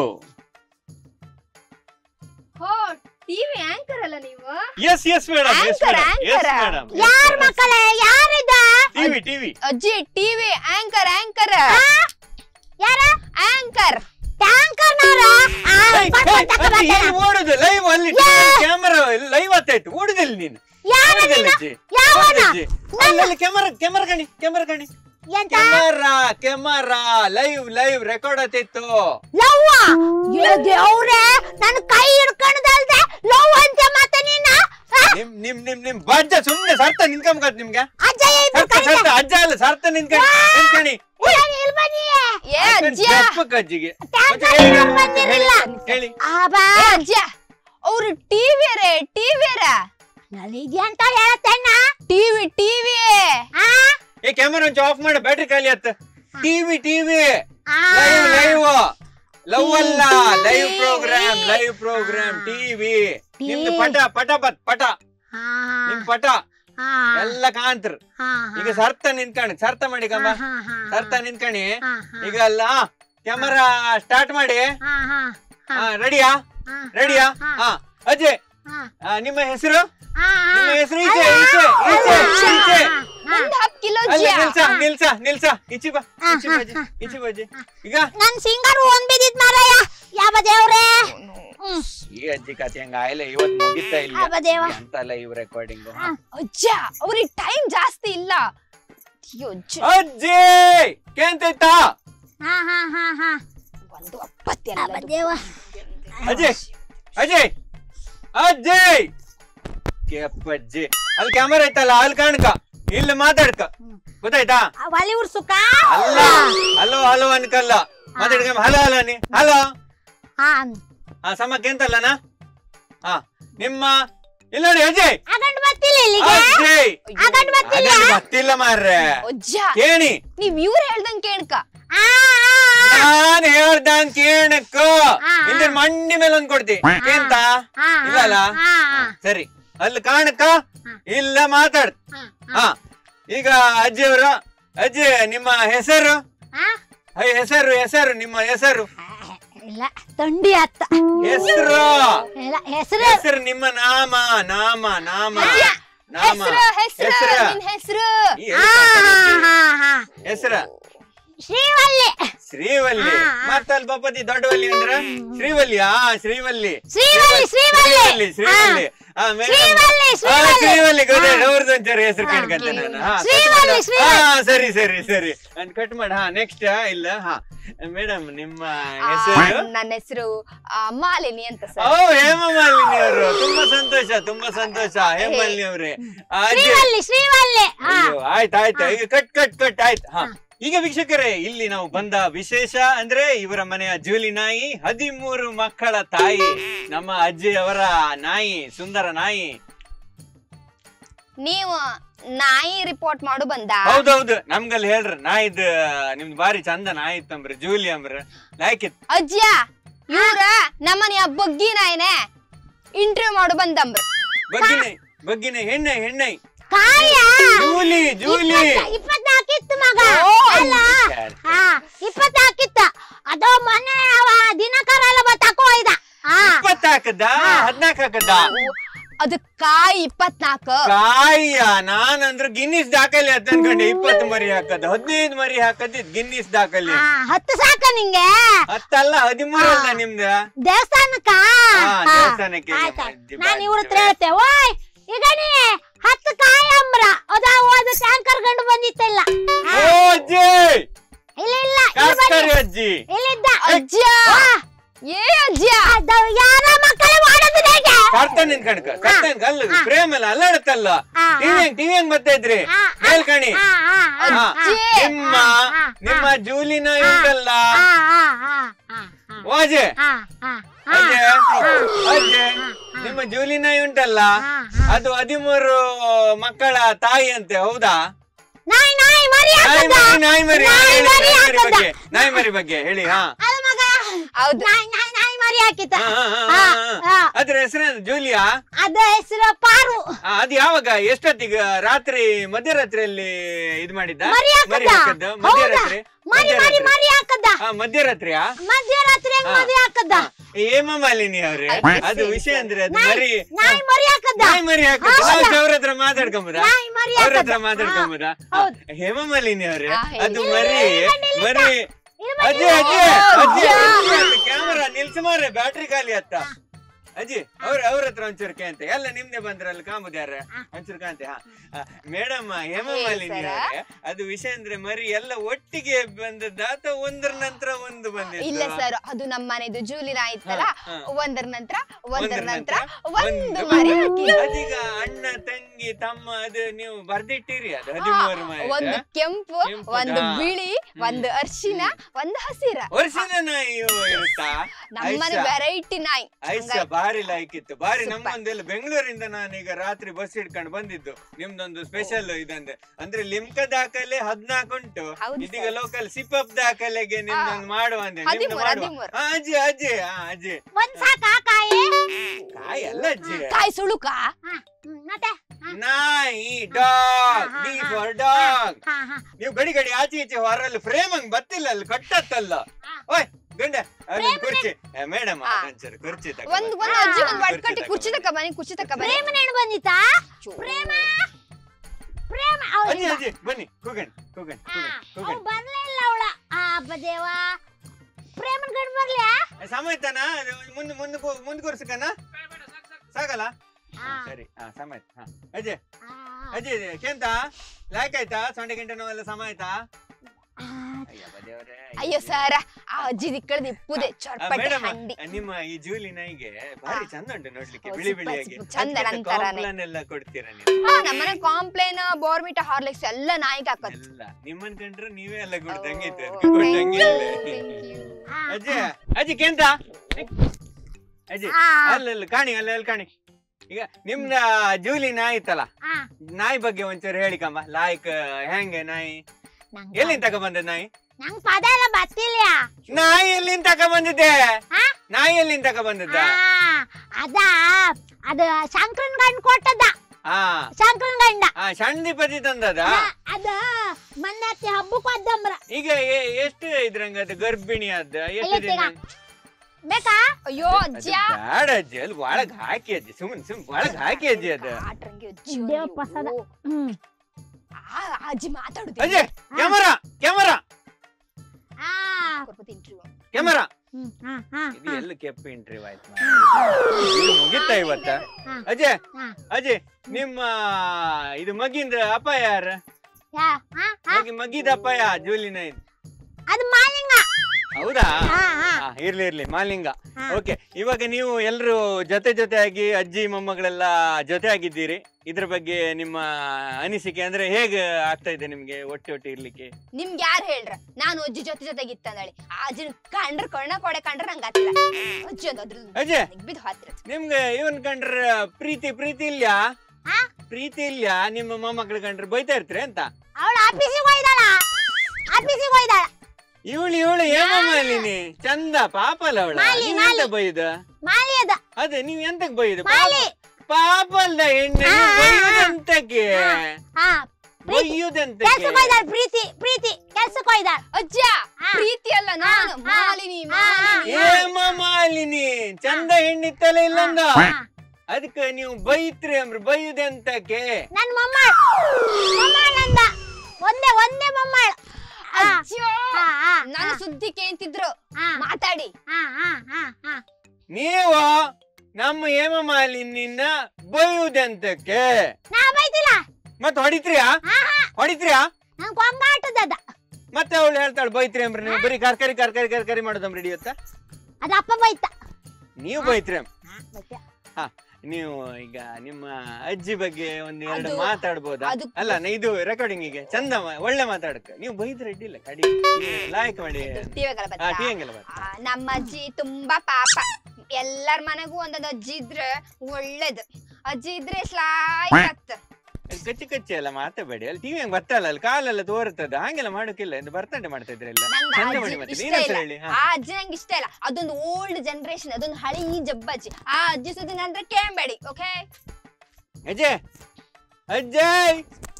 [SPEAKER 4] ಟಿವಿ ಆಂಕರ್ ಅಲ್ಲ ನೀವು?
[SPEAKER 3] Yes yes madam, yes madam, yes madam.
[SPEAKER 4] ಯಾರ್ ಮಕ್ಕಳೇ, ಯಾರಿದ?
[SPEAKER 3] ಟಿವಿ ಟಿವಿ
[SPEAKER 4] ಅಜ್ಜಿ, ಟಿವಿ ಆಂಕರ್ ಆಂಕರ್ ಯಾರ? ಆಂಕರ್ ಟ್ಯಾಂಕರ್ ನವರ
[SPEAKER 3] ಓಡುದು ಲೈವ್ ಅಲ್ಲಿ ಕ್ಯಾಮರಾ ಲೈವ್ ಆಗ್ತಾಯ್ತು. ಓಡುದಿಲ್ಲ ನೀನು? ಅಲ್ಲಿ ಕ್ಯಾಮರಾ ಕ್ಯಾಮರಾ ಕಣಿ ಕ್ಯಾಮರಾ ಕಣಿ camera camera live live record ಆಗ್ತಿತ್ತು.
[SPEAKER 4] ದೇವ್ರೆ, ನನ್ನ ಕೈ ಹಿಡ್ಕೊಂಡಲ್ದೆ ಲವ್ ಅಂತ ಮಾತ ನೀನ?
[SPEAKER 3] ನಿಮ್ ನಿಮ್ ನಿಮ್ ನಿಮ್ ಬಜ್ಜ ಸುಮ್ನೆ ಸರ್ತ ನಿಂತ್ಕೊಂಡ್ ನಿಮ್ಗೆ
[SPEAKER 4] ಅಜ್ಜ
[SPEAKER 3] ಸರ್ತ ಅಜ್ಜ ಅಲ್ಲ ಸರ್ತ ನಿಂತ್ಕೊಂಡಿ ನಿಂತ್ಕೊಂಡಿ ಅಜ್ಜಿಗೆ ಹೇಳಿ.
[SPEAKER 4] ಅಜ್ಜ ಅವ್ರು ಟಿವಿಯರೇ ಟಿವಿಯರ ನನಗೆ ಅಂತ ಹೇಳ್ತೇನ. ಟಿವಿ ಟಿವಿ
[SPEAKER 3] ಏ ಕ್ಯಾಮರಾ ಒಂಚೂರು ಆಫ್ ಮಾಡು, ಬ್ಯಾಟ್ರಿ ಖಾಲಿ ಆತ. TV TV live live love ಅಲ್ಲ, live program live program TV. ನಿಮ್ದು ಪಟ ಪಟ ಬತ್ ಪಟ ನಿಮ್ ಪಟ ಎಲ್ಲ ಕಾಣ್ತರ್. ಈಗ ಸರ್ತ ನಿಂತ್ಕಣಿ, ಸರ್ತ ಮಾಡಿ ಕಂಬ, ಸರ್ತ ನಿಂತ್ಕಣಿ. ಈಗ ಅಲ್ಲ ಕ್ಯಾಮರಾ ಸ್ಟಾರ್ಟ್ ಮಾಡಿ. ರೆಡಿಯಾ ರೆಡಿಯಾ? ಹಾ ಅಜ್ಜಿ, ನಿಮ್ಮ ಹೆಸರು ನಿಮ್ಮ ಹೆಸರು ಈಚೆ ಈಚೆ ಈಚೆ ಈಚೆ ನಿಲ್ಸ ನಿಲ್ಸ ನಿಲ್ಸ ಈಚೆ ಬಾ ಈಚೆ ಬಾಜಿ ಈಚೆ ಬಾಜಿ. ಈಗ
[SPEAKER 4] ನನ್ ಸಿಂಗರ್ ಒಂದ್ ಬಿದ್ದಿತ್ ಮಾರಾಯ. ಯಾವ ದೇವ್ರೆ,
[SPEAKER 3] ಈ ಅಜ್ಜಿ ಕತೆ ಹಂಗ ಆಯ್ಲೆ ಇವತ್ ಮುಗಿತಾ ಇಲ್ಲ ಅಂತಲ್ಲ ಇವ್ ರೆಕಾರ್ಡಿಂಗ್.
[SPEAKER 4] ಅಜ್ಜ ಅವ್ರಿಗೆ ಟೈಮ್ ಜಾಸ್ತಿ ಇಲ್ಲ.
[SPEAKER 3] ಅಜ್ಜಿ ಕೇಂತೈತಾ?
[SPEAKER 4] ಹಾ ಹಾ ಹಾ ಹಾ ಒಂದು ಅಪ್ಪತ್ತೆಲ್ಲ ದೇವ.
[SPEAKER 3] ಅಜ್ಜಿ ಅಜ್ಜಿ ಅಜ್ಜಿ ಕೆಪ್ಪಜ್ಜಿ ಅಲ್ಲಿ ಕ್ಯಾಮರಾ ಐತಲ್ಲ, ಅಲ್ಲಿ ಕಾಣ್ಕ, ಇಲ್ಲಿ ಮಾತಾಡ್ಕ, ಗೊತ್ತಾಯ್ತಾ?
[SPEAKER 4] ಬಾಲಿವುಡ್ ಸುಖ
[SPEAKER 3] ಅಲ್ಲ ಹಲೋ ಹಲೋ ಅನ್ಕಲ್ಲ, ಮಾತಾಡ್ಕ ಹಲೋ ಹಲೋ ನೀ ಹಲೋ.
[SPEAKER 4] ಹಾ
[SPEAKER 3] ಹಾ ಸಮಕ್ಕೆ ಎಂತಲ್ಲನಾ? ಹಾ ನಿಮ್ಮ ಇಲ್ಲ ನೋಡಿ ಅಜ್ಜಿ
[SPEAKER 4] ಅಗಂಡ್ ಬತ್ತಿಲ್ಲ ಇಲ್ಲಿಗೆ.
[SPEAKER 3] ಅಜ್ಜಿ
[SPEAKER 4] ಅಗಂಡ್ ಬತ್ತಿಲ್ಲ
[SPEAKER 3] ಬತ್ತಿಲ್ಲ ಮಾರ್ರೆ.
[SPEAKER 4] ಅಜ್ಜ
[SPEAKER 3] ಕೇಳಿ,
[SPEAKER 4] ನೀವ್ ಇವ್ರು ಹೇಳ್ದಂಗ್ ಕೇಳ್ಕ.
[SPEAKER 3] ನಾನ್ ಹೇಳ್ದಂಗ್ ಕೇಳಕ್ಕ ಇಲ್ಲಿ ಮಂಡಿ ಮೇಲೆ ಒಂದ್ ಕೊಡ್ತಿ ಕೇಂತ ಇಲ್ಲಲ್ಲ? ಸರಿ, ಅಲ್ಲಿ ಕಾಣಕ್ಕ ಇಲ್ಲ ಮಾತಾಡ್. ಹಾ ಈಗ ಅಜ್ಜಿ ಅವರು, ಅಜ್ಜಿ ನಿಮ್ಮ ಹೆಸರು ಹೆಸರು ಹೆಸರು ನಿಮ್ಮ ಹೆಸರು?
[SPEAKER 4] ಇಲ್ಲ ತಂಡಿ ಅತ್ತ
[SPEAKER 3] ಹೆಸರು
[SPEAKER 4] ಹೆಸರು
[SPEAKER 3] ಹೆಸರು ನಿಮ್ಮ ನಾಮ ನಾಮ ನಾಮ ನಾಮ ಹೆಸರು
[SPEAKER 4] ಹೆಸರು
[SPEAKER 3] ಹೆಸರು
[SPEAKER 4] ಶ್ರೀವಲ್ಲಿ.
[SPEAKER 3] ಶ್ರೀವಲ್ಲಿ ಮತ್ತಲ್ಲಿ ಬಪ್ಪತಿ ದೊಡ್ಡವಲ್ಲಿ ಅಂದ್ರ ಶ್ರೀವಲ್ಲಿ. ಆ ಶ್ರೀವಲ್ಲಿ
[SPEAKER 4] ಶ್ರೀವಲ್ಲಿ
[SPEAKER 3] ಶ್ರೀವಲ್ಲಿ ಶ್ರೀವಲ್ಲಿ ಶ್ರೀವಲ್ಲಿ ಗೊತ್ತಾಯ್ತು. ಅವ್ರದ್ದು ಒಂಚೂರು ಹೆಸರು ಕಾಣ್ಕಂತೆ ನಾನು. ಹಾ ಸರಿ ಸರಿ ಸರಿ ಅಂತ ಕಟ್ ಮಾಡಿ. ಹಾ ನೆಕ್ಸ್ಟ್ ಇಲ್ಲ. ಹಾ ಮೇಡಮ್ ನಿಮ್ಮ ಹೆಸರು?
[SPEAKER 4] ನನ್ನ ಹೆಸರು ಮಾಲಿನಿ ಅಂತ ಸರ್.
[SPEAKER 3] ಓ ಹೇಮಮಾಲಿನಿ ಅವರು, ತುಂಬಾ ಸಂತೋಷ ತುಂಬಾ ಸಂತೋಷ ಹೇಮಮಾಲಿನಿ ಅವ್ರೆ.
[SPEAKER 4] ಶ್ರೀವಲ್ಲಿ.
[SPEAKER 3] ಆಯ್ತು ಆಯ್ತು, ಈಗ ಕಟ್ ಕಟ್ ಕಟ್ ಆಯ್ತು. ಹಾ ಈಗ ವೀಕ್ಷಕರೇ, ಇಲ್ಲಿ ನಾವು ಬಂದ ವಿಶೇಷ ಅಂದ್ರೆ ಇವರ ಮನೆಯ ಜೂಲಿ ನಾಯಿ, ಹದಿಮೂರು ಮಕ್ಕಳ ತಾಯಿ, ನಮ್ಮ ಅಜ್ಜಿ ಅವರ ನಾಯಿ, ಸುಂದರ ನಾಯಿ.
[SPEAKER 4] ನೀವು ನಾಯಿ ರಿಪೋರ್ಟ್ ಮಾಡು ಬಂದ?
[SPEAKER 3] ಹೌದೌದು, ನಮ್ಗಲ್ಲಿ ಹೇಳ್ರಿ ನಾಯಿದ್ ನಿಮ್ದು ಬಾರಿ ಚಂದ ನಾಯಿ ಇತ್ತಂಬ್ರಿ, ಜೂಲಿ ಅಂಬ್ರ ಲಾಯ್ಕಿತ್.
[SPEAKER 4] ಅಜ್ಜ ಇವ್ರ ನಮ್ಮನೆಯ ಬಗ್ಗಿ ನಾಯಿನೇ ಇಂಟರ್ವ್ಯೂ ಮಾಡು ಬಂದಂಬ್ರ.
[SPEAKER 3] ಬಗ್ಗಿನೇ ಬಗ್ಗಿನೇ ಹೆಣ್ಣೆ ಹೆಣ್ಣೆ
[SPEAKER 4] ಕಾಯ
[SPEAKER 3] ಜೂಲಿ ಜೂಲಿ
[SPEAKER 4] ಇಪ್ಪತ್ನಾಲ್ಕಿತ್ತು ಮಗ. ಅಲ್ಲ ಇಪ್ಪತ್ನಾಲ್ಕಿತ್ತ, ಅದು ಮೊನ್ನೆ ದಿನಕರ ಎಲ್ಲ ಬತ್ತಾಕೋ ಇದ.
[SPEAKER 3] ಇಪ್ಪತ್ತ ಹಾಕದ ಹದ್ನಾಕ್ ಹಾಕದ?
[SPEAKER 4] ಅದು ಕಾಯಿ ಇಪ್ಪತ್ನಾಲ್ಕು.
[SPEAKER 3] ಕಾಯ ನಾನಂದ್ರ ಗಿನ್ನಿಸ್ ದಾಖಲೆ ಅಂತ ಅನ್ಕೊಂಡೆ. ಇಪ್ಪತ್ತು ಮರಿ ಹಾಕದ, ಹದಿನೈದು ಮರಿ ಹಾಕದ ಗಿನ್ನಿಸ್ ದಾಖಲೆ.
[SPEAKER 4] ಹತ್ತು ಸಾಕ ನಿಂಗೆ?
[SPEAKER 3] ಹತ್ತಲ್ಲ ಹದಿಮೂರು ಅಲ್ಲ ನಿಮ್ದ?
[SPEAKER 4] ದೇವಸ್ಥಾನಕ್ಕ
[SPEAKER 3] ದೇವಸ್ಥಾನಕ್ಕೆ
[SPEAKER 4] ನಾನು ಇವ್ರ ಹತ್ರ ಹೇಳ್ತೆ. ಓಯ್ ಈಗ ನೀ ಹತ್ತು ಕಾಯಿ ಅಂಬ್ರ ಅದ ಟ್ಯಾಂಕರ್ ಗಂಡು ಬಂದಿತ್ತಲ್ಲ.
[SPEAKER 3] ಇಲ್ಲ
[SPEAKER 4] ಇಲ್ಲ
[SPEAKER 3] ನಮಸ್ಕಾರ ಅಜ್ಜಿ.
[SPEAKER 5] ಇಲ್ಲಿದ್ದ
[SPEAKER 4] ಅಜ್ಜ ಏ ಅಜ್ಜ
[SPEAKER 5] ಅದು ಯಾರ ಮಕ್ಕಳು ಮಾಡೋದು ಹೇಗೆ
[SPEAKER 3] ಕರ್ತನ್ ಕಣಕ ಕರ್ತನ್ ಅಲ್ಲ ಪ್ರೇಮ ಅಲ್ಲ ಅಲ್ಲಾಡತ್ತಲ್ಲ. ಟಿವಿ ಟಿವಿ ಹೆಂಗ್ ಬರ್ತಾ ಇದ್ರಿ ಮೇಲ್ಕಣಿ. ನಿಮ್ಮ ನಿಮ್ಮ ಜೂಲಿನ ಉಂಟಲ್ಲ ಓಜೆ ಅಜ್ಜೆ ಅಜ್ಜೆ ನಿಮ್ಮ ಜೂಲಿನ ಉಂಟಲ್ಲ ಅದು ಹದಿಮೂರು ಮಕ್ಕಳ ತಾಯಿ ಅಂತೆ, ಹೌದಾ?
[SPEAKER 5] ನಾಯಿ ನಾಯಿ ಮರಿ
[SPEAKER 3] ನಾಯಿ
[SPEAKER 5] ಹಾಕದ
[SPEAKER 3] ಮರಿ ನಾಯಿ ಮರಿ
[SPEAKER 5] ನಾಯಿ
[SPEAKER 3] ಹೇಳಿ,
[SPEAKER 5] ಮರಿ
[SPEAKER 3] ನಾಯಿ ಮರಿ
[SPEAKER 5] ಹಾಕದ
[SPEAKER 3] ಬಗ್ಗೆ ನಾಯಿ ಮರಿ ಬಗ್ಗೆ ಹೇಳಿ. ಹಾ
[SPEAKER 5] ಅದು ಮಗ
[SPEAKER 4] ಹೌದು
[SPEAKER 5] ನಾಯಿ ನಾಯಿ ನಾಯಿ ಮರಿ ಹಾಕಿತ
[SPEAKER 3] ಹಾ, ಹಾ, ಹಾ, ಹಾ. ಅದ್ರ ಹೆಸರೇನು ಜೂಲಿಯಾ?
[SPEAKER 5] ಅದ ಹೆಸರು ಪಾರು.
[SPEAKER 3] ಆ, ಅದು ಯಾವಾಗ ಎಷ್ಟೊತ್ತಿಗ ರಾತ್ರಿ ಮಧ್ಯರಾತ್ರಿಯಲ್ಲಿ ಇದ್ ಮಾಡಿದ್ದ
[SPEAKER 5] ಮರಿ
[SPEAKER 3] ಮರಿ
[SPEAKER 5] ಹಾಕದ
[SPEAKER 3] ಹಾಕದ್ದ ಮಧ್ಯರಾತ್ರಿ
[SPEAKER 5] ಮರಿ ಮರಿ ಮರಿ ಹಾಕದ
[SPEAKER 3] ಹಾ ಮಧ್ಯರಾತ್ರಿಯಾ?
[SPEAKER 5] ಮಧ್ಯರಾತ್ರಿ ಹೆಂಗ್ ಮರಿ ಹಾಕದ
[SPEAKER 3] ಹೇಮ ಮಾಲಿನಿ ಅವ್ರೆ ಅದು ವಿಷಯ ಅಂದ್ರೆ ಅದು ಮರಿ
[SPEAKER 5] ನಾಯಿ ಮರಿ ಹಾಕದ
[SPEAKER 3] ನಾಯಿ ಮರಿ ಹಾಕದ ನಾವು ಅವ್ರ ಹತ್ರ ಮಾತಾಡ್ಕೊಂಬುದ
[SPEAKER 5] ನಾಯಿ ಮರಿ
[SPEAKER 3] ಅವ್ರ
[SPEAKER 5] ಹಾಕದ
[SPEAKER 3] ಹತ್ರ ಮಾತಾಡ್ಕೊಂಬುದ ಹೇಮ ಮಾಲಿನಿ ಅವ್ರೆ
[SPEAKER 4] ಹಾ,
[SPEAKER 3] ಅದು ಮರಿ ಮರಿ ಅಜ್ಜಿ ಅಜ್ಜಿ ಅಜ್ಜಿ ಕ್ಯಾಮರಾ ನಿಲ್ಸಿ ಮಾರ್ರೆ ಬ್ಯಾಟ್ರಿ ಖಾಲಿ ಅತ್ತ. ಅಜ್ಜಿ ಅವ್ರ ಅವ್ರ ಹತ್ರ ಒಂಚೂರು ಕೇಂತೆ ಎಲ್ಲ ನಿಮ್ದೆ ಬಂದ್ರಲ್ಲ ಕಾಂಬುದ್ಯಾರ ಒಂಚೂರು ಕಾಂತೆ. ಹಾ ಮೇಡಮ್ ಹೇಮ ಮಾಲಿನಿ ಅವ್ರೆ ಅದು ವಿಷಯ ಅಂದ್ರೆ ಮರಿ ಎಲ್ಲ ಒಟ್ಟಿಗೆ ಬಂದದ್ದ ಅಥವಾ ಒಂದರ ನಂತರ ಒಂದು
[SPEAKER 4] ಇಲ್ಲ
[SPEAKER 3] ಬಂದಿದ್ದು?
[SPEAKER 4] ಸರ್, ಅದು ನಮ್ಮ ಮನೆದು ಜೂಲಿನ ಆಯ್ತಲ್ಲ,
[SPEAKER 3] ಹಾ, ಹಾ.
[SPEAKER 4] ಒಂದರ ನಂತರ ಒಂದರ
[SPEAKER 3] ಒಂದರ
[SPEAKER 4] ನಂತರ
[SPEAKER 3] ನಂತರ
[SPEAKER 4] ಒಂದು
[SPEAKER 3] ಒಂದು
[SPEAKER 4] ಮರಿ ಹಾಕಿ.
[SPEAKER 3] ಅದೀಗ ಅಣ್ಣ ತಂಗಿ ತಮ್ಮ ಅದು ನೀವು ಬರ್ದಿಟ್ಟಿರಿ ಅದು ಹದಿಮೂರು ಮರಿ
[SPEAKER 4] ಒಂದು ಕೆಂಪು,
[SPEAKER 3] ಕೆಂಪು,
[SPEAKER 4] ಒಂದು
[SPEAKER 3] ಹಾ.
[SPEAKER 4] ಬಿಳಿ, ಒಂದು ಅರ್ಶಿನ, ಒಂದು ಹಸಿರ.
[SPEAKER 3] ವರ್ಷದ ನಾಯಿ ಇರುತ್ತಾ?
[SPEAKER 4] ನಮ್ಮನೆ ವೆರೈಟಿ ನಾಯಿ.
[SPEAKER 3] ಐಸ ಬಾರಿ ಲೈಕ್ ಇತ್ತು ಬಾರಿ. ನಮ್ಮೊಂದೆಲ್ಲ ಬೆಂಗಳೂರಿಂದ ನಾನೀಗ ರಾತ್ರಿ ಬಸ್ ಹಿಡ್ಕೊಂಡು ಬಂದಿದ್ದು. ನಿಮ್ದೊಂದು ಸ್ಪೆಷಲ್ ಇದಂದ್ರೆ ಅಂದ್ರೆ ಲಿಮ್ಕ ದಾಖಲೆ ಹದ್ನಾಲ್ಕು ಉಂಟು,
[SPEAKER 4] ಹೌದು
[SPEAKER 3] ಇದೀಗ
[SPEAKER 4] ಸರ್.
[SPEAKER 3] ಲೋಕಲ್ ಸಿಪಪ್ ದಾಖಲೆಗೆ ನಿಮ್ದೊಂದು ಮಾಡುವ ಅಂದೆ. ನಿಮ್ದು
[SPEAKER 4] ಹದಿಮೂರು,
[SPEAKER 3] ಮಾಡುವ.
[SPEAKER 4] ಹದಿಮೂರು.
[SPEAKER 3] ಹಾ, ಅಜ್ಜಿ ಅಜ್ಜಿ ಹಾ ಅಜ್ಜಿ
[SPEAKER 5] ಒಂದ್ ಸಾಕಾ ಕಾಯಿ
[SPEAKER 3] ಕಾಯಿ ಅಲ್ಲ ಅಜ್ಜಿ
[SPEAKER 4] ಕಾಯಿ ಸುಳುಕ.
[SPEAKER 5] ಹಾ, ಹ್ಮ್, ಮತ್ತೆ ಹಾ,
[SPEAKER 3] ನಾಯಿ ಡಾಗ್ ಡಿ ಫಾರ್ ಡಾಗ್.
[SPEAKER 5] ಹಾ, ಹಾ.
[SPEAKER 3] ನೀವು ಗಡಿ ಗಡಿ ಆಚೆ ಈಚೆ ಹೊರಲ್ಲಿ ಫ್ರೇಮ್ ಹಂಗ್ ಬತ್ತಿಲ್ಲ ಅಲ್ಲಿ ಕಟ್ಟತ್ತಲ್ಲ. ಓಯ್ ಗಂಡ ಅಲ್ಲಿ ಕುರ್ಚಿ ಮೇಡಮ್ ಒಂಚೂರು ಕುರ್ಚಿ ತಗೋ
[SPEAKER 4] ಒಂದು
[SPEAKER 3] ಬನ್ನಿ.
[SPEAKER 4] ಒಂದು ಅಜ್ಜಿ ಒಂದು
[SPEAKER 3] ಕುರ್ಚಿ
[SPEAKER 4] ಒಟ್ಕಟ್ಟಿ
[SPEAKER 3] ತಗೋ
[SPEAKER 4] ಕುರ್ಚಿ
[SPEAKER 3] ಬನ್ನಿ.
[SPEAKER 4] ತಕ ಬನ್ನಿ, ಕುರ್ಚಿ ತಕ ಬನ್ನಿ.
[SPEAKER 5] ಪ್ರೇಮ ನೇಣು ಬಂದಿತ್ತಾ ಪ್ರೇಮ ಪ್ರೇಮ ಅವ್ಳು
[SPEAKER 3] ಅಜ್ಜಿ ಅಜ್ಜಿ ಬನ್ನಿ ಕೂಗಣ್ ಕೂಗಣ್ ಕೂಗಣ್
[SPEAKER 5] ಅವ್ಳು
[SPEAKER 3] ಕೂಗಣ್
[SPEAKER 5] ಬರ್ಲೇ ಇಲ್ಲ ಅವಳ ಆ ಬದೇವ ಪ್ರೇಮನ್ ಗಂಡು ಬರ್ಲಿಯಾ
[SPEAKER 3] ಸಮೇತನ ಮುಂದೆ ಮುಂದೆ ಮುಂದೆ ಕೂರ್ಸಕನ ಸಾಕಲ್ಲ?
[SPEAKER 5] ಹಾ.
[SPEAKER 3] ಸರಿ ಹಾ ಸಮೇತ. ಹಾ ಅಜ್ಜಿ
[SPEAKER 5] ಆ,
[SPEAKER 3] ಅಜ್ಜಿ ಕೆಂತ ಲಾಯ್ಕ್ ಆಯ್ತಾ? ಸೊಂಡೆ ಗಿಂಟೆ ನೋವೆಲ್ಲ ಸಮ ಆಯ್ತಾ?
[SPEAKER 5] ಆ,
[SPEAKER 3] ಅಯ್ಯ ಬದೇವ್ರೆ.
[SPEAKER 4] ಅಯ್ಯೋ ಸರ್, ಆ ಅಜ್ಜಿ ದಿಕ್ಕಳದ ಇಪ್ಪುದೆ ಚೊಟ್ಪಟ್ಟೆ
[SPEAKER 3] ಮೇಡಮ್
[SPEAKER 4] ಹಂಡಿ.
[SPEAKER 3] ನಿಮ್ಮ ಈ ಜೂಲಿ ನಾಯಿಗೆ ಭಾರಿ ಚಂದ ಉಂಟು ನೋಡ್ಲಿಕ್ಕೆ,
[SPEAKER 4] ಹೌದು,
[SPEAKER 3] ಬಿಳಿ
[SPEAKER 4] super,
[SPEAKER 3] ಬಿಳಿಯಾಗಿ.
[SPEAKER 4] super. ಚಂದ ನಂತರನೇ.
[SPEAKER 3] ಕಾಂಪ್ಲಾನ್ ಎಲ್ಲ ಕೊಡ್ತೀರಾ ನೀವು?
[SPEAKER 4] ಹಾ, ನಮ್ಮನೆ ಕಾಂಪ್ಲೇನ್, ಬೋರ್ಮಿಟಾ, ಹಾರ್ಲಿಕ್ಸ್ ಎಲ್ಲ ನಾಯಿಗೆ ಹಾಕೋದು.
[SPEAKER 3] ಎಲ್ಲ ನಿಮ್ಮನ್ ಕಂಡ್ರೆ ನೀವೇ ಎಲ್ಲ ಕೊಡ್ತಂಗಿತ್ತು,
[SPEAKER 4] ಓ,
[SPEAKER 3] ಅದಕ್ಕೆ ಕೊಟ್ಟಂಗಿಲ್ಲ.
[SPEAKER 4] thank you.
[SPEAKER 5] ಆ,
[SPEAKER 3] ಅಜ್ಜಿ ಅಜ್ಜಿ ಕೆಂತ ಅಜ್ಜಿ
[SPEAKER 5] ಆ,
[SPEAKER 3] ಅಲ್ಲ ಕಾಣಿ ಅಲ್ಲ ಅಲ್ಲಿ ಕಾಣಿ. ಈಗ ನಿಮ್ದ ಜೂಲಿ ನಾಯಿ ಇತ್ತಲ್ಲ,
[SPEAKER 5] ಆ,
[SPEAKER 3] ನಾಯಿ ಬಗ್ಗೆ ಒಂಚೂರು ಹೇಳಿಕಮ್ಮ. ಲಾಯ್ಕ್ ಹೆಂಗೆ ನಾಯಿ?
[SPEAKER 5] ನಂಗ್
[SPEAKER 3] ಎಲ್ಲಿಂದ ತಕ ಬಂದದ್ ನಾಯಿ?
[SPEAKER 5] ನಂಗ್ ಪದ ಎಲ್ಲ ಬತ್ತಿಲ್ಲ.
[SPEAKER 3] ನಾಯಿ ಎಲ್ಲಿಂದ ತಕ ಬಂದಿದ್ದೆ?
[SPEAKER 5] ಆ?
[SPEAKER 3] ನಾಯಿ ಎಲ್ಲಿಂದ ತಕ ಬಂದದ್ದ?
[SPEAKER 5] ಆ, ಅದ ಅದ ಶಂಕರನ್ ಗಂಡ್ ಕೊಟ್ಟದ.
[SPEAKER 3] ಹಾ
[SPEAKER 5] ಶಂಕರನ್ ಗಂಡ
[SPEAKER 3] ಹಾ ಸಣ್ಣದಿಪತಿ ತಂದದ.
[SPEAKER 5] ಅದ ಮಂದತ್ತಿ ಹಬ್ಬಕ್ಕೆ ಒದ್ದಮ್ರ
[SPEAKER 3] ಈಗ ಎ- ಎಷ್ಟು ಇದ್ರಂಗ ಅದು ಗರ್ಭಿಣಿ ಅದ ಎಷ್ಟು
[SPEAKER 5] ಐವತ್ತೀಗ.
[SPEAKER 3] ದಿನ?
[SPEAKER 5] ಬೇಕಾ
[SPEAKER 4] ಅಯ್ಯೋ
[SPEAKER 3] ಅದು
[SPEAKER 4] ಅಜ್ಜ,
[SPEAKER 3] ಬ್ಯಾಡ ಅಜ್ಜಿ, ಅಲ್ಲಿ ಒಳಗ್ ಹಾಕಿ ಅಜ್ಜಿ, ಸುಮ್ಮನೆ ಸುಮ್ಮನೆ ಒಳಗ್ ಹಾಕಿ ಅಜ್ಜಿ ಅದ.
[SPEAKER 4] ಆಟ್ರಂಗಿ ಅಜ್ಜಿ
[SPEAKER 5] ದೇವ್ರ
[SPEAKER 4] ಒಂದು.
[SPEAKER 5] ಪ್ರಸಾದ. ಹ್ಮ್
[SPEAKER 4] ಆ ಅಜ್ಜಿ ಮಾತಾಡುದು.
[SPEAKER 3] ಅಜ್ಜಿ ಕ್ಯಾಮರಾ ಕ್ಯಾಮರಾ
[SPEAKER 5] ಆ,
[SPEAKER 3] ಕ್ಯಾಮರಾ.
[SPEAKER 5] ಹ್ಮ್, ಹಾ, ಹಾ,
[SPEAKER 3] ಇದು
[SPEAKER 5] ಹಾ.
[SPEAKER 3] ಎಲ್ಲ ಕೆಪ್ಪ ಇಂಟರ್ವ್ಯೂ ಆಯ್ತು. ಇದು ಮುಗಿತಾ ಇವತ್ತ?
[SPEAKER 5] ಹಾ.
[SPEAKER 3] ಅಜ್ಜಿ
[SPEAKER 5] ಹಾ.
[SPEAKER 3] ಅಜ್ಜಿ ನಿಮ್ಮ ಇದು ಮಗಿಂದ ಅಪ್ಪ ಯಾರ?
[SPEAKER 5] ಯಾ, ಹಾ, ಹಾ.
[SPEAKER 3] ಮಗಿ ಮಗಿದ ಅಪ್ಪಯ್ಯ ಜೂಲಿನ ಇದು.
[SPEAKER 5] ಅದು ಮಾಲಿಂಗ.
[SPEAKER 3] ಹೌದಾ?
[SPEAKER 5] ಹಾ, ಹಾ.
[SPEAKER 3] ಹಾ, ಇರ್ಲಿ ಇರ್ಲಿ ಮಾಲಿಂಗ.
[SPEAKER 5] ಹಾ.
[SPEAKER 3] ಓಕೆ, ಇವಾಗ ನೀವು ಎಲ್ರು ಜೊತೆ ಜೊತೆಯಾಗಿ ಅಜ್ಜಿ ಮೊಮ್ಮಗಳೆಲ್ಲ ಜೊತೆ ಆಗಿದ್ದೀರಿ. ಇದ್ರ ಬಗ್ಗೆ ನಿಮ್ಮ ಅನಿಸಿಕೆ ಅಂದ್ರೆ ಹೇಗೆ ಆಗ್ತಾ ಇದೆ ನಿಮ್ಗೆ ಒಟ್ಟಿ ಒಟ್ಟಿ ಇರ್ಲಿಕ್ಕೆ?
[SPEAKER 4] ನಿಮ್ಗೆ ಯಾರು ಹೇಳ್ರ ನಾನು ಅಜ್ಜಿ ಜೊತೆ ಜೊತೆಗೆ ಇತ್ತಂದಳಿ? ಆ ಅಜ್ಜಿನ ಕಂಡ್ರ ಕಣ್ಣ ಕೊಡೆ ಕಂಡ್ರ ನಂಗೆ ಹತ್ತಿರ ಅಜ್ಜಿ ಒಂದು ಅದ್ರ
[SPEAKER 3] ಅಜ್ಜಿ
[SPEAKER 4] ಬಿದ್ದು ಹತ್ತಿರ.
[SPEAKER 3] ನಿಮ್ಗೆ ಇವನ್ ಕಂಡ್ರ ಪ್ರೀತಿ ಪ್ರೀತಿ ಇಲ್ಲ?
[SPEAKER 5] ಹಾ?
[SPEAKER 3] ಪ್ರೀತಿ ಇಲ್ಲ ನಿಮ್ಮ ಮೊಮ್ಮಕ್ಳು ಕಂಡ್ರೆ ಬೈತಾ ಇರ್ತೀರಿ ಅಂತ?
[SPEAKER 5] ಅವಳು ಆಫೀಸಿಗೆ ಹೋಯ್ದಾಳ ಆಫೀಸಿಗೆ ಹೋಯ್ದಾಳ
[SPEAKER 3] ಇವಳು ಇವಳು ಏನೋ ಮಾಲಿನಿ ಚಂದ ಪಾಪ ಅಲ್ಲ ಅವಳ.
[SPEAKER 5] ಮಾಲಿ,
[SPEAKER 3] ನೀವ್
[SPEAKER 5] ಮಾಲಿ.
[SPEAKER 3] ಎಂತ ಬೈದ?
[SPEAKER 5] ಮಾಲಿ ಅದ
[SPEAKER 3] ಅದೇ ನೀವ್ ಎಂತಕ್ ಬೈದು?
[SPEAKER 5] ಮಾಲಿ.
[SPEAKER 3] ಪಾಪ ಅಲ್ದ ಹೆಣ್ಣು
[SPEAKER 5] ಆ, ಆ, ಆ.
[SPEAKER 3] ಬೈಯುದಂತಕ್ಕೆ
[SPEAKER 5] ಹಾ
[SPEAKER 3] ಬೈಯುದಂತಕ್ಕೆ.
[SPEAKER 5] ಕೆಲ್ಸಕ್ಕೆ ಹೋಯ್ದಾಳ ಪ್ರೀತಿ ಪ್ರೀತಿ ಕೆಲ್ಸಕ್ಕೆ ಹೋಯ್ದಾಳ
[SPEAKER 4] ಅಜ್ಜ
[SPEAKER 5] ಹಾ.
[SPEAKER 4] ಪ್ರೀತಿ ಅಲ್ಲ ನಾನು
[SPEAKER 5] ಹಾ.
[SPEAKER 4] ಮಾಲಿನಿ
[SPEAKER 5] ಹಾ, ಹಾ.
[SPEAKER 4] ಮಾಲಿನಿ.
[SPEAKER 3] ಏಮ ಮಾಲಿನಿ ಚಂದ ಹೆಣ್ಣಿತ್ತಲ್ಲ ಇಲ್ಲೊಂದು,
[SPEAKER 5] ಹಾ.
[SPEAKER 3] ಅದಕ್ಕೆ ನೀವು ಬೈತ್ರಿ ಅಂಬ್ರ ಬೈಯುದಂತಕ್ಕೆ.
[SPEAKER 5] ನನ್ ಮೊಮ್ಮಳ್ ಮೊಮ್ಮಳ್ ನಂದ ಒಂದೇ ಒಂದೇ ಮೊಮ್ಮಳ್. ಆ,
[SPEAKER 4] ಅಜ್ಜ,
[SPEAKER 5] ಆ, ಆ,
[SPEAKER 4] ನನ್ನ
[SPEAKER 5] ಆ,
[SPEAKER 4] ಸುದ್ದಿ ಕೇಂತಿದ್ರು
[SPEAKER 5] ಆ,
[SPEAKER 4] ಮಾತಾಡಿ.
[SPEAKER 5] ಆ, ಆ, ಆ, ಆ.
[SPEAKER 3] ನೀವು ನಮ್ಮ ಹೇಮ ಮಾಲಿನಿನ ಬೈಯುದಂತಕ್ಕೆ
[SPEAKER 5] ನಾ ಬೈತಿಲ್ಲ.
[SPEAKER 3] ಮತ್ ಹೊಡಿತ್ರಿಯಾ?
[SPEAKER 5] ಹಾ, ಹಾ.
[SPEAKER 3] ಹೊಡಿತ್ರಿಯಾ?
[SPEAKER 5] ನನ್ ಕೊಂಗಾಟದದ
[SPEAKER 3] ಮತ್ತೆ ಅವಳು ಹೇಳ್ತಾಳೆ ಬೈತ್ರಿ ಅಂಬ್ರಿ ನೀವು ಬರೀ ಕರ್ಕರಿ ಕರ್ಕರಿ ಕರ್ಕರಿ ಮಾಡೋದಮ್ ರೆಡಿ ಇತ್ತ
[SPEAKER 5] ಅದ ಅಪ್ಪ ಬೈತ
[SPEAKER 3] ನೀವು ಬೈತ್ರಿ
[SPEAKER 5] ಬೈತ
[SPEAKER 3] ಹಾ ನೀವು ಈಗ ನಿಮ್ಮ ಅಜ್ಜಿ ಬಗ್ಗೆ ಒಂದ್ ಎರಡು
[SPEAKER 4] ಅದು-
[SPEAKER 3] ಮಾತಾಡ್ಬೋದಾ
[SPEAKER 4] ಅದು-
[SPEAKER 3] ಅಲ್ಲ ನ- ಇದು ರೆಕಾರ್ಡಿಂಗಿಗೆ ಚಂದ ಮಾ- ಒಳ್ಳೆ ಮಾತಾಡಕ ನೀವು ಬೈದ್ರೆ ಅಡ್ಡಿಲ್ಲ ಕಡಿ ಲಾಯ್ಕ್ ಮಾಡಿ
[SPEAKER 4] ಟಿವಿಗೆಲ್ಲ
[SPEAKER 3] ಹಾ
[SPEAKER 4] ಬರ್ತಾ?
[SPEAKER 3] ಟಿವಿಂಗೆಲ್ಲ ಬರ್ತದೆ.
[SPEAKER 4] ಆ, ನಮ್ಮ ಅಜ್ಜಿ ತುಂಬಾ ಪಾಪ. ಎಲ್ಲರ ಮನೆಗೂ ಒಂದೊಂದು ಅಜ್ಜಿ ಇದ್ರೆ ಒಳ್ಳೇದು. ಅಜ್ಜಿ ಇದ್ರೆ ಸ್ಲಾಯ್ ಆತ್.
[SPEAKER 3] ಅಲ್ಲಿ ಕಚ್ಚಿ ಕಚ್ಚಿ ಎಲ್ಲ ಮಾತಾಡಬೇಡಿ ಅಲ್ಲಿ ಟಿವಿ ಹಂಗ್ ಬರ್ತಲ್ಲ ಅಲ್ಲಿ ಕಾಲೆಲ್ಲ ತೋರ್ತದ ಹಂಗೆಲ್ಲ ಮಾಡೋಕಿಲ್ಲ ಎಂದು ಬರ್ತಂಡೆ ಮಾಡ್ತಾ ಇದ್ರಲ್ಲ
[SPEAKER 4] ನಂಗ್ ಆ
[SPEAKER 3] ಚಂದ
[SPEAKER 4] ಅಜ್ಜಿ
[SPEAKER 3] ಮಾಡಿ ಮತ್ತೆ
[SPEAKER 4] ಇಷ್ಟ
[SPEAKER 3] ನೀನ್ ಹೆಸರು
[SPEAKER 4] ಇಲ್ಲ.
[SPEAKER 3] ಹೇಳಿ ಹಾ.
[SPEAKER 4] ಆ ಅಜ್ಜಿ ನಂಗೆ ಇಷ್ಟ ಇಲ್ಲ. ಅದೊಂದು ಓಲ್ಡ್ ಜನರೇಷನ್, ಅದೊಂದು ಹಳಿ ಜಬ್ಬಜ್ಜಿ. ಆ ಅಜ್ಜಿ ಸುದ್ದಿ ಅಂದ್ರೆ ಕೇಳಬೇಡಿ. ಓಕೆ
[SPEAKER 3] ಅಜ್ಜಯ್ ಅಜ್ಜಯ್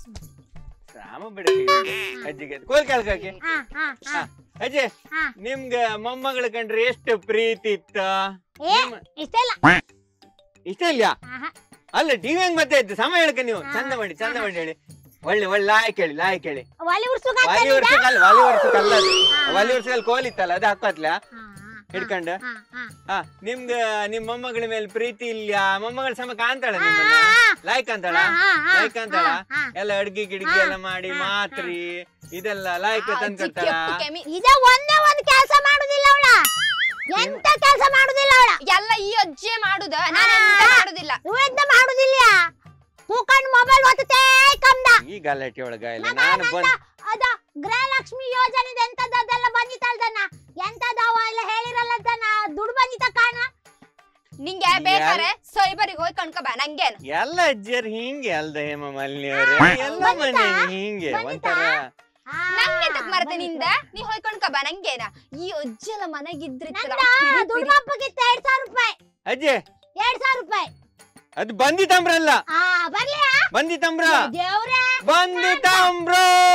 [SPEAKER 3] ರಾಮ ಬಿಡಕ್ಕೆ ಅಜ್ಜಿಗೆ ಕೋಲ್ ಕೇಳ್ಕಾಕಿ
[SPEAKER 5] ಹಾ ಹಾ ಹಾ
[SPEAKER 3] ಅಜ್ಜಯ್
[SPEAKER 5] ಹಾ.
[SPEAKER 3] ನಿಮ್ಗೆ ಮೊಮ್ಮಗಳ ಕಂಡ್ರೆ ಎಷ್ಟು ಪ್ರೀತಿ ಇತ್ತ
[SPEAKER 5] ಏ
[SPEAKER 3] ನಿಮ್ಮ-
[SPEAKER 5] ಇಷ್ಟ ಇಲ್ಲ
[SPEAKER 3] ಇಷ್ಟ ಇಲ್ಲ
[SPEAKER 5] ಆಹಾ.
[SPEAKER 3] ಅಲ್ಲ ಟಿವಿ ಹೆಂಗ್ ಮತ್ತೆ ಇತ್ತು ಸಮಯ ಹೇಳ್ಕ ನೀವು ಚಂದ ಮಾಡಿ ಚಂದ ಮಾಡಿ ಹೇಳಿ ಒಳ್ಳೆ ಒಳ್ಳೆ ಲಾಯ್ ಕೇಳಿ ಲಾಯ್ ಕೇಳಿ
[SPEAKER 5] ಒಲಿ ಉರ್ಸುಕ
[SPEAKER 3] ವಾಲಿ ವರ್ಷಕ್ಕಲ್ಲ ವಾಲಿ ವರ್ಷಕ್ಕಲ್ಲ ಅದು ವಾಲಿ ವರ್ಷದಲ್ಲಿ ಕೋಲ್ ಇತ್ತಲ್ಲ ಅದು ಹಾಕತ್ಲ ಹಿಡ್ಕೊಂಡ ಹಾ ನಿಮ್ಗ ನಿಮ್ ಮೊಮ್ಮಗಳ ಮೇಲೆ ಪ್ರೀತಿ ಇಲ್ಲ ಮೊಮ್ಮಗಳ ಸಮ ಕಾಣ್ತಾಳ ನಿಮ್ಮನ್ನ ಲಾಯ್ಕ್ ಅಂತಾಳ ಲಾಯ್ಕ್ ಅಂತಾಳ ಎಲ್ಲ ಅಡ್ಗಿ ಗಿಡ್ಗಿ ಎಲ್ಲ ಮಾಡಿ ಮಾತ್ರಿ ಇದೆಲ್ಲ ಲಾಯ್ಕ್ ತಂದ್ಕೊಡ್ತಾಳ
[SPEAKER 5] ಇದ ಒಂದೇ ಒಂದ್ ಕೆಲಸ ಮಾಡುದಿಲ್ಲ ಅವಳ ಎಂತ ಕೆಲಸ ಮಾಡುದಿಲ್ಲ ಅವಳ
[SPEAKER 4] ಎಲ್ಲ ಈ ಅಜ್ಜಿ ಮಾಡುದ, ನಾನು ಎಂತ ಮಾಡುದಿಲ್ಲ.
[SPEAKER 5] ಇವೆಂತ ಮಾಡುದಿಲ್ಲ ತೂಕಂಡ್ ಮೊಬೈಲ್ ಒತ್ತೇ ಕಮ್ದ
[SPEAKER 3] ಈ ಗಲಾಟೆ ಒಳಗ ಇಲ್ಲ ನಾನು ಬಂದ್
[SPEAKER 5] ಅದ ಗೃಹಲಕ್ಷ್ಮಿ ಯೋಜನೆ ಎಂತದ ಅದೆಲ್ಲ ಬಂದಿತ್ತಲ್ದನ ಎಂತದವ ಎಲ್ಲ ಹೇಳಿರಲ್ಲದನ ದುಡ್ಡು ಬಂದಿತ್ತ ಕಾಣ
[SPEAKER 4] ನಿಂಗೆ ಬೇಕಾರೆ ಸೈಬರಿಗೆ ಹೋಗಿ ಕಣ್ಕೊ ಬಾ. ನಂಗೇನು
[SPEAKER 3] ಎಲ್ಲ ಅಜ್ಜಿಯರ್ ಹಿಂಗೆ ಅಲ್ದ ಹೇಮ ಮಾಲಿನಿಯವ್ರೆ ಎಲ್ಲ ಮನೆ ಹಿಂಗೆ ಒಂಥರ
[SPEAKER 4] ನಂಗೆ ತಕ್ ಮರತೆ ನಿಂದ ನೀ ಹೋಗಿ ಕಣ್ಕೊ ಬಾ. ನಂಗೇನ ಈ ಅಜ್ಜಿ ಎಲ್ಲ ಮನೆಗಿದ್ರೆ
[SPEAKER 5] ದುಡ್ಡು ಹಬ್ಬಕ್ಕಿತ್ತ ಎರಡ್ ಸಾವಿರ ರೂಪಾಯಿ
[SPEAKER 3] ಅಜ್ಜಿ
[SPEAKER 5] ಎರಡ್ ಸಾವಿರ ರೂಪಾಯಿ
[SPEAKER 3] ಅದು ಬಂದಿತ್ತಂಬ್ರಲ್ಲ
[SPEAKER 5] ಆ ಬರ್ಲಿಯಾ
[SPEAKER 3] ಬಂದಿತ್ತಂಬ್ರ
[SPEAKER 5] ದೇವ್ರೇ
[SPEAKER 3] ಬಂದಿತ್ತಂಬ್ರ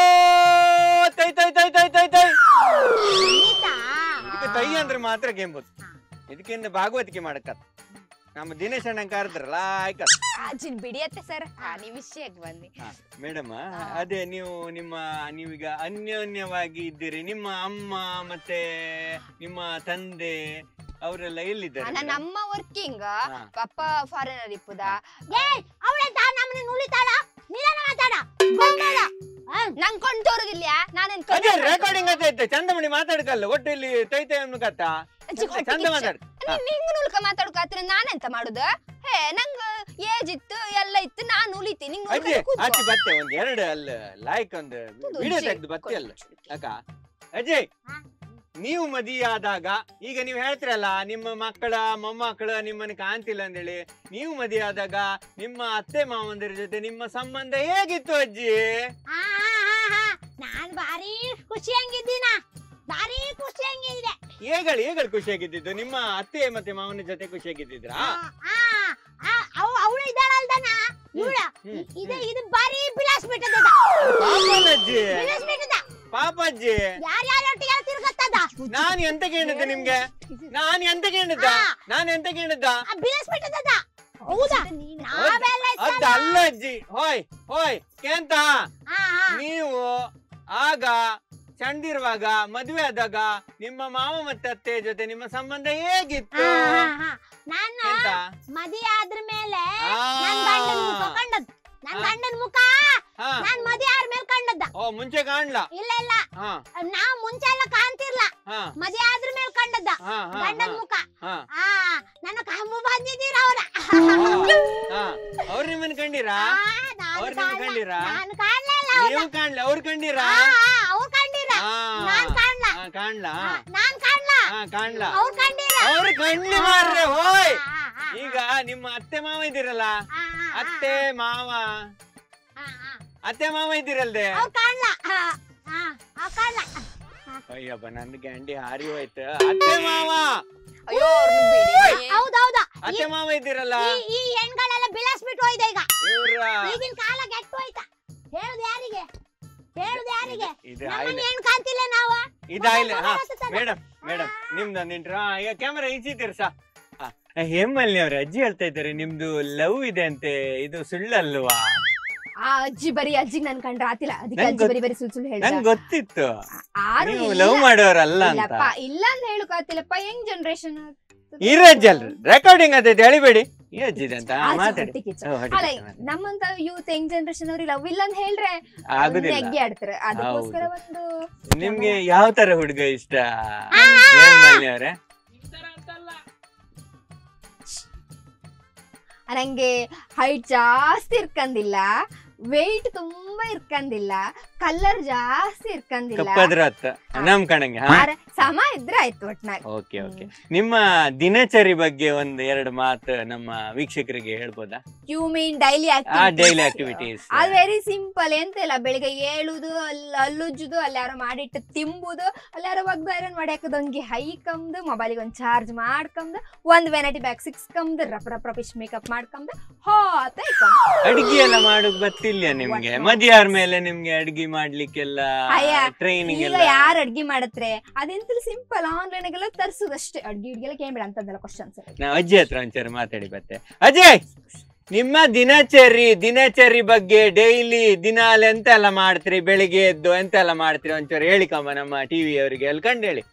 [SPEAKER 3] ತೈ ತೈ ತೈ ತೈ ತೈ ತೈ
[SPEAKER 5] ಗೀತಾ
[SPEAKER 3] ಇದಕ್ಕೆ ತೈ ಅಂದ್ರೆ ಮಾತ್ರ ಗೆಂಬುದು ಇದಕ್ಕಿಂತ ಭಾಗವತಿಕೆ ಮಾಡಕತ್ ನಮ್ಮ ದಿನೇಶ್ ಅಣ್ಣ ಕರೆದ್ರಲ್ಲ ಆಯ್ಕತ್
[SPEAKER 4] ಅಜ್ಜಿನ್ ಬಿಡಿಯತ್ತೆ ಸರ್. ನೀವ್ ವಿಷಯಕ್ಕೆ ಬನ್ನಿ.
[SPEAKER 3] ಮೇಡಮ್ ಅದೇ ನೀವು ನಿಮ್ಮ ನೀವೀಗ ಅನ್ಯೋನ್ಯವಾಗಿ ಇದ್ದೀರಿ ನಿಮ್ಮ ಅಮ್ಮ ಮತ್ತೆ ನಿಮ್ಮ ತಂದೆ ಅವರೆಲ್ಲ ಎಲ್ಲಿದ್ದಾರೆ
[SPEAKER 4] ನನ್ನ ಅಮ್ಮ ವರ್ಕಿಂಗ್,
[SPEAKER 3] ಹಾ.
[SPEAKER 4] ಪಪ್ಪ ಫಾರಿನರ್ ಇಪ್ಪುದ.
[SPEAKER 5] ಏಯ್ ಅವಳೆಂತ ನಮ್ಮನ್ನ ನುಳಿತಾಳ ನಿಧಾನ ಮಾತಾಡ ಬಂದಳ
[SPEAKER 4] ನಂಗ್ ಕೊಂಡ್ ತೋರುದಿಲ್ಲ. ನಾನೇನ್
[SPEAKER 3] ಅದೇ ರೆಕಾರ್ಡಿಂಗ್ ಅಂತ ಇತ್ತು ಚಂದ ಮಾಡಿ ಮಾತಾಡ್ಕಲ್ಲ ಒಟ್ಟು ಇಲ್ಲಿ ತೈ ತೈ ಅನ್ಕತ್ತ ಚಂದ ಮಾತಾಡ್
[SPEAKER 4] ನಿಂಗ್ ನುಲ್ಕ ಮಾತಾಡ್ಕಾತ್ರ ನಾನೆಂತ ಮಾಡುದ? ಹೇ ನಂಗ ಏಜ್ ಇತ್ತು ಎಲ್ಲ ಇತ್ತು, ನಾನ್ ಉಳಿತಿ. ನಿಂಗ್
[SPEAKER 3] ಅಜ್ಜಿ ಆಚೆ ಬತ್ತೆ ಒಂದ್ ಎರಡು ಅಲ್ಲ ಲಾಯ್ಕ್ ಒಂದು ವಿಡಿಯೋ ತೆಗ್ದು ಬತ್ತೆ ಅಲ್ಲ ಅಕ್ಕ ಅಜ್ಜಯ್ ನೀವು ಮದುವೆ ಆದಾಗ ಈಗ ನೀವು ಹೇಳ್ತಿರಲ್ಲ ನಿಮ್ಮ ಮಕ್ಕಳ ಮೊಮ್ಮಕ್ಕಳ ನಿಮ್ಮನ್ನ ಕಾಣ್ತಿಲ್ಲ ಅಂದೇಳಿ ನೀವು ಮದುವೆ ಆದಾಗ ನಿಮ್ಮ ಅತ್ತೆ ಮಾವಂದಿರ ಜೊತೆ ನಿಮ್ಮ ಸಂಬಂಧ ಹೇಗಿತ್ತು ಅಜ್ಜಿ?
[SPEAKER 5] ನಾನ್ ಬಾರಿ ಖುಷಿಯಂಗಿದ್ದೀನ ಬಾರಿ ಖುಷಿಯಂಗಿದ್ದೆ
[SPEAKER 3] ಹೇಗಳು ಹೇಗಳು ಖುಷಿಯಾಗಿದ್ದು ನಿಮ್ಮ ಅತ್ತೆ ಮತ್ತೆ ಮಾವನ ಜೊತೆ ಖುಷಿಯಾಗಿದ್ದಿದ್ರಾ?
[SPEAKER 5] ಅವಳು ಇದ್ದಾಳಲ್ದನ ಇವಳ ಇದು ಇದು ಬಾರಿ ಬಿಲಾಸ್ ಬಿಟ್ಟದ
[SPEAKER 3] ಪಾಪಲ್ಲಜ್ಜಿ
[SPEAKER 5] ಬಿಲಾಸ್ ಬಿಟ್ಟದ
[SPEAKER 3] ಪಾಪಜ್ಜಿ
[SPEAKER 5] ಯಾರ್ಯಾರೊಟ್ಟಿಗೆ ತಿರ್ಗತ್ತದ
[SPEAKER 3] ನಾನ್ ಎಂತ ಕೇಳಿದ್ದೆ ನಿಮ್ಗೆ ನಾನ್ ಎಂತ ಕೇಳಿದ್ದ ನಾನ್ ಎಂತ ಕೇಳಿದ್ದ
[SPEAKER 5] ಬಿಲಾಸ್ ಬಿಟ್ಟದ ಹೌದಾ ನಾವೆಲ್ಲ
[SPEAKER 3] ಅದ ಅಲ್ಲ ಅಜ್ಜಿ ಹೋಯ್ ಹೋಯ್ ಕೇಂತ ನೀವು ಆಗ ಚಂದಿರುವಾಗ ಮದುವೆ ಆದಾಗ ನಿಮ್ಮ ಮಾವ ಮತ್ತೆ ಅತ್ತೆ ಜೊತೆ ನಿಮ್ಮ ಸಂಬಂಧ ಹೇಗಿತ್ತು?
[SPEAKER 5] ನಾನು
[SPEAKER 3] ಎಂತ
[SPEAKER 5] ಮದುವೆ ಆದ್ರ ಮೇಲೆ
[SPEAKER 3] ಆ.
[SPEAKER 5] ನನ್ ಗಂಡನ್ ಮುಖ ಕಂಡದ್ದು ನನ್ ಗಂಡನ್ ಮುಖ
[SPEAKER 3] ಹಾ
[SPEAKER 5] ನಾನ್ ಮದುವೆ ಆದ ಮೇಲೆ ಕಂಡದ್ದ.
[SPEAKER 3] ಓ ಮುಂಚೆ ಕಾಣ್ಲಾ?
[SPEAKER 5] ಇಲ್ಲ ಇಲ್ಲ
[SPEAKER 3] ಹಾ
[SPEAKER 5] ನಾ ಮುಂಚೆ ಎಲ್ಲ ಕಾಣ್ತಿರ್ಲ
[SPEAKER 3] ಹಾ
[SPEAKER 5] ಮದುವೆ ಆದ್ರ ಮೇಲೆ ಕಂಡದ್ದ
[SPEAKER 3] ಹಾ ಹಾ
[SPEAKER 5] ಗಂಡನ್ ಮುಖ.
[SPEAKER 3] ಹಾ
[SPEAKER 5] ಆ ನನ್ನ ಕಂಬು ಬಂದಿದ್ದೀರ ಅವ್ರ
[SPEAKER 3] ಹಾ ಅವ್ರ ನಿಮ್ಮನ್ ಕಂಡಿರಾ? ಅವ್ರ ನಿಮ್ಮನ್ ಕಂಡಿರಾ?
[SPEAKER 5] ನಾನು ಕಾಣ್ಲಿಲ್ಲ
[SPEAKER 3] ನೀವು ಕಾಣ್ಲ ಅವ್ರ ಕಂಡಿರಾ?
[SPEAKER 5] ಅವ್ರು ಕಂಡಿರ
[SPEAKER 3] ಹಾ
[SPEAKER 5] ನಾನ್ ಕಾಣ್ಲ
[SPEAKER 3] ಹಾ, ಕಾಣ್ಲಾ?
[SPEAKER 5] ನಾನ್ ಕಾಣ್ಲ
[SPEAKER 3] ಹಾ ಕಾಣ್ಲಾ?
[SPEAKER 5] ಅವ್ರು ಕಂಡಿರ
[SPEAKER 3] ಅವ್ರ ಕಣ್ಲಿ ಮಾರ್ರೆ ಹೋಯ್.
[SPEAKER 5] ಆ, ಆ, ಆ,
[SPEAKER 3] ಈಗ ನಿಮ್ಮ ಅತ್ತೆ ಮಾವ ಇದ್ದೀರಲ್ಲ
[SPEAKER 5] ಆ, ಆ,
[SPEAKER 3] ಅತ್ತೆ ಮಾವ
[SPEAKER 5] ಆ, ಆ.
[SPEAKER 3] ಅತ್ತೆ ಮಾವ ಇದ್ದೀರಲ್ದೆ
[SPEAKER 5] ಅವ್ರು ಕಾಣ್ಲ ಆ, ಆ, ಅವ್ರು ಕಾಣ್ಲ
[SPEAKER 3] ಅಯ್ಯಪ್ಪ ನನ್ ಗ್ಯಾಂಡಿ ಹಾರಿ ಹೋಯ್ತು ಅತ್ತೆ ಮಾವ
[SPEAKER 4] ಅಯ್ಯೋ ಅವ್ರ್ನ ಬಿಡಿ.
[SPEAKER 5] ಹೌದೌದ
[SPEAKER 3] ಅತ್ತೆ ಮಾವ ಇದ್ದೀರಲ್ಲ
[SPEAKER 5] ಈ ಈ ಹೆಣ್ಗಳೆಲ್ಲ ಬಿಲಾಸ್ಬಿಟ್ಟು ಹೋಯ್ದ ಈಗ
[SPEAKER 3] ಇವ್ರ
[SPEAKER 5] ಈಗಿನ ಕಾಲ ಕೆಟ್ಟು ಹೋಯ್ತ ಹೇಳುದು ಯಾರಿಗೆ ಹೇಳುದು ಯಾರಿಗೆ
[SPEAKER 3] ಇದು
[SPEAKER 5] ನಮ್ಮನ್ನ
[SPEAKER 3] ಆಯ್ಲೆ
[SPEAKER 5] ಹೆಣ್ ಕಾಣ್ತಿಲ್ಲ ನಾವ
[SPEAKER 3] ಇದಾಯ್ಲೆ ಹಾ ಮೇಡಮ್ ಮೇಡಮ್ ನಿಮ್ದು ನಿಂಟ್ರ ಈಗ ಕ್ಯಾಮರಾ ಈಚಿದ್ದೀರ ಸಾ ಹೇಮಲ್ಲಿ ಅವ್ರ ಅಜ್ಜಿ ಹೇಳ್ತಾ ಇದ್ದಾರೆ ನಿಮ್ದು ಲವ್ ಇದೆ ಅಂತೆ ಇದು ಸುಳ್ಳಲ್ವಾ?
[SPEAKER 4] ಆ ಅಜ್ಜಿ ಬರೀ ಅಜ್ಜಿ ನನ್ ಕಂಡ್ರ ಆತಿಲ್ಲ, ಅದಕ್ಕೆ
[SPEAKER 3] ನಂಗ್
[SPEAKER 4] ಅಜ್ಜಿ ಬರೀ ಬರೀ ಸುಳ್ ಸುಳ್ಳು
[SPEAKER 3] ನಂಗೆ
[SPEAKER 4] ಹೇಳ್ದ.
[SPEAKER 3] ಗೊತ್ತಿತ್ತು
[SPEAKER 4] ಆರು
[SPEAKER 3] ನೀವು
[SPEAKER 4] ಇಲ್ಲ.
[SPEAKER 3] ಲವ್ ಮಾಡೋರಲ್ಲ ಅಂತ.
[SPEAKER 4] ಇಲ್ಲಪ್ಪ ಇಲ್ಲ ಅಂತ ಹೇಳಕ್ ಆತಿಲ್ಲಪ್ಪ. ಯಂಗ್ ಜನರೇಷನ್
[SPEAKER 3] ಇರಜ್ಜಲ್ರಿ ರೆಕಾರ್ಡಿಂಗ್ ಅಂತ ಹೇಳಿಬೇಡಿ. ಈ ಅಜ್ಜಿದೆ ಅಂತ
[SPEAKER 4] ಆಚೆ
[SPEAKER 3] ಮಾತಾಡಿ
[SPEAKER 4] ಹೊಟ್ಟೆ ಕಿಚ್ಚು.
[SPEAKER 3] ಹೋ, ಹೊಟ್ಟೆ
[SPEAKER 4] ಅಲ್ಲ
[SPEAKER 3] ಕಿಚ್ಚು ಮಾತಾಡಿ.
[SPEAKER 4] ನಮ್ಮಂತ ಯೂತ್ ಯಂಗ್ ಜನರೇಷನ್ ಅವ್ರಿಗೆ ಲವ್ ಇಲ್ಲ ಅಂತ ಹೇಳ್ರೆ
[SPEAKER 3] ಆಗುದಿಲ್ಲ.
[SPEAKER 4] ನೆಗ್ಗಿ ಆಡ್ತಾರೆ. ಅದಕ್ಕೋಸ್ಕರ ಒಂದು
[SPEAKER 3] ನಿಮ್ಗೆ ಯಾವ ತರ ಹುಡುಗ ಇಷ್ಟ ಹೇಮಮಾಲಿನಿ ಅವರೇ?
[SPEAKER 4] ನಂಗೆ ಹೈಟ್ ಜಾಸ್ತಿ ಇರ್ಕಂದಿಲ್ಲ, ವೆಯ್ಟ್ ತುಂಬಾ ಇರ್ಕಂದಿಲ್ಲ, ಕಲರ್ ಜಾಸ್ತಿ ಇರ್ಕಂದಿಲ್ಲ,
[SPEAKER 3] ಕಪ್ಪದ್ರ ಅತ್ತ ನಮ್ ಕಣಂಗೆ.
[SPEAKER 4] ಆದ್ರೆ ಸಮ ಇದ್ರೆ ಆಯ್ತು ಒಟ್ನಾಗ.
[SPEAKER 3] Okay okay. ನಿಮ್ಮ ದಿನಚರಿ ಬಗ್ಗೆ ಒಂದ್ ಎರಡು ಮಾತು ನಮ್ಮ ವೀಕ್ಷಕರಿಗೆ ಹೇಳ್ಬೋದಾ?
[SPEAKER 4] You mean daily
[SPEAKER 3] uh daily activities.
[SPEAKER 4] ಅದು ವೆರಿ ಸಿಂಪಲ್, ಎಂತ ಇಲ್ಲ. ಬೆಳಿಗ್ಗೆ ಏಳುದು, ಅಲ್ಲಿ ಹಲ್ಲುಜ್ಜುದು, ಅಲ್ಲಿ ಯಾರೋ ಮಾಡಿಟ್ಟು ತಿಂಬುದು, ಅಲ್ಲಿ ಯಾರೋ ಒಗ್ದು ಐರನ್ ಮಾಡಿ ಹಾಕೋದು, ಒಂದ್ಗೆ ಹೈಕಂದು ಮೊಬೈಲಿಗೆ ಒಂದ್ ಚಾರ್ಜ್ ಮಾಡ್ಕಂದು ಒಂದ್ ವೆನೈಟಿ ಬ್ಯಾಗ್ ಸಿಕ್ಸ್ಕಂದು ರಪ್ ರಪ್ ರಪಿಶ್ ಮೇಕಪ್ ಮಾಡ್ಕಂದು ಹಾತ
[SPEAKER 3] ಅಡ್ಗಿ ಎಲ್ಲ ಮಾಡೋಕ್ ಗೊತ್ತಿಲ್ಲ ನಿಮ್ಗೆ? ಮದ್ಯಾರ ಮೇಲೆ ನಿಮ್ಗೆ ಅಡ್ಗಿ ಮಾಡ್ಲಿಕ್ಕೆಲ್ಲ ಟ್ರೈನಿಂಗ್
[SPEAKER 4] ಈಗ
[SPEAKER 3] ಎಲ್ಲ
[SPEAKER 4] ಯಾರು ಅಡ್ಗಿ ಮಾಡತ್ರೆ? ಅದೆಂತ ಸಿಂಪಲ್, ಆನ್ಲೈನ್ ಎಲ್ಲ ತರ್ಸುದಷ್ಟೇ. ಅಡ್ಗಿ ಅಡ್ಗೆಲ್ಲ ಕೇಳ್ಬೇಡ ಅಂತದೆಲ್ಲ ಕ್ವಶನ್ಸ್.
[SPEAKER 3] ನಾ ಅಜ್ಜಿ ಹತ್ರ ಒಂಚೂರು ಮಾತಾಡಿ ಬತ್ತೆ. ಅಜಯ್, ನಿಮ್ಮ ದಿನಚರಿ ದಿನಚರಿ ಬಗ್ಗೆ ಡೈಲಿ ದಿನಾಲ ಎಂತೆಲ್ಲ ಮಾಡ್ತೀರಿ? ಬೆಳಿಗ್ಗೆ ಎದ್ದು ಎಂತೆಲ್ಲ ಮಾಡ್ತೀರಿ ಒಂಚೂರು ಹೇಳಿಕಮ್ಮ ನಮ್ಮ ಟಿವಿ ಅವರಿಗೆ ಎಲ್ಕಂಡು ಹೇಳಿ.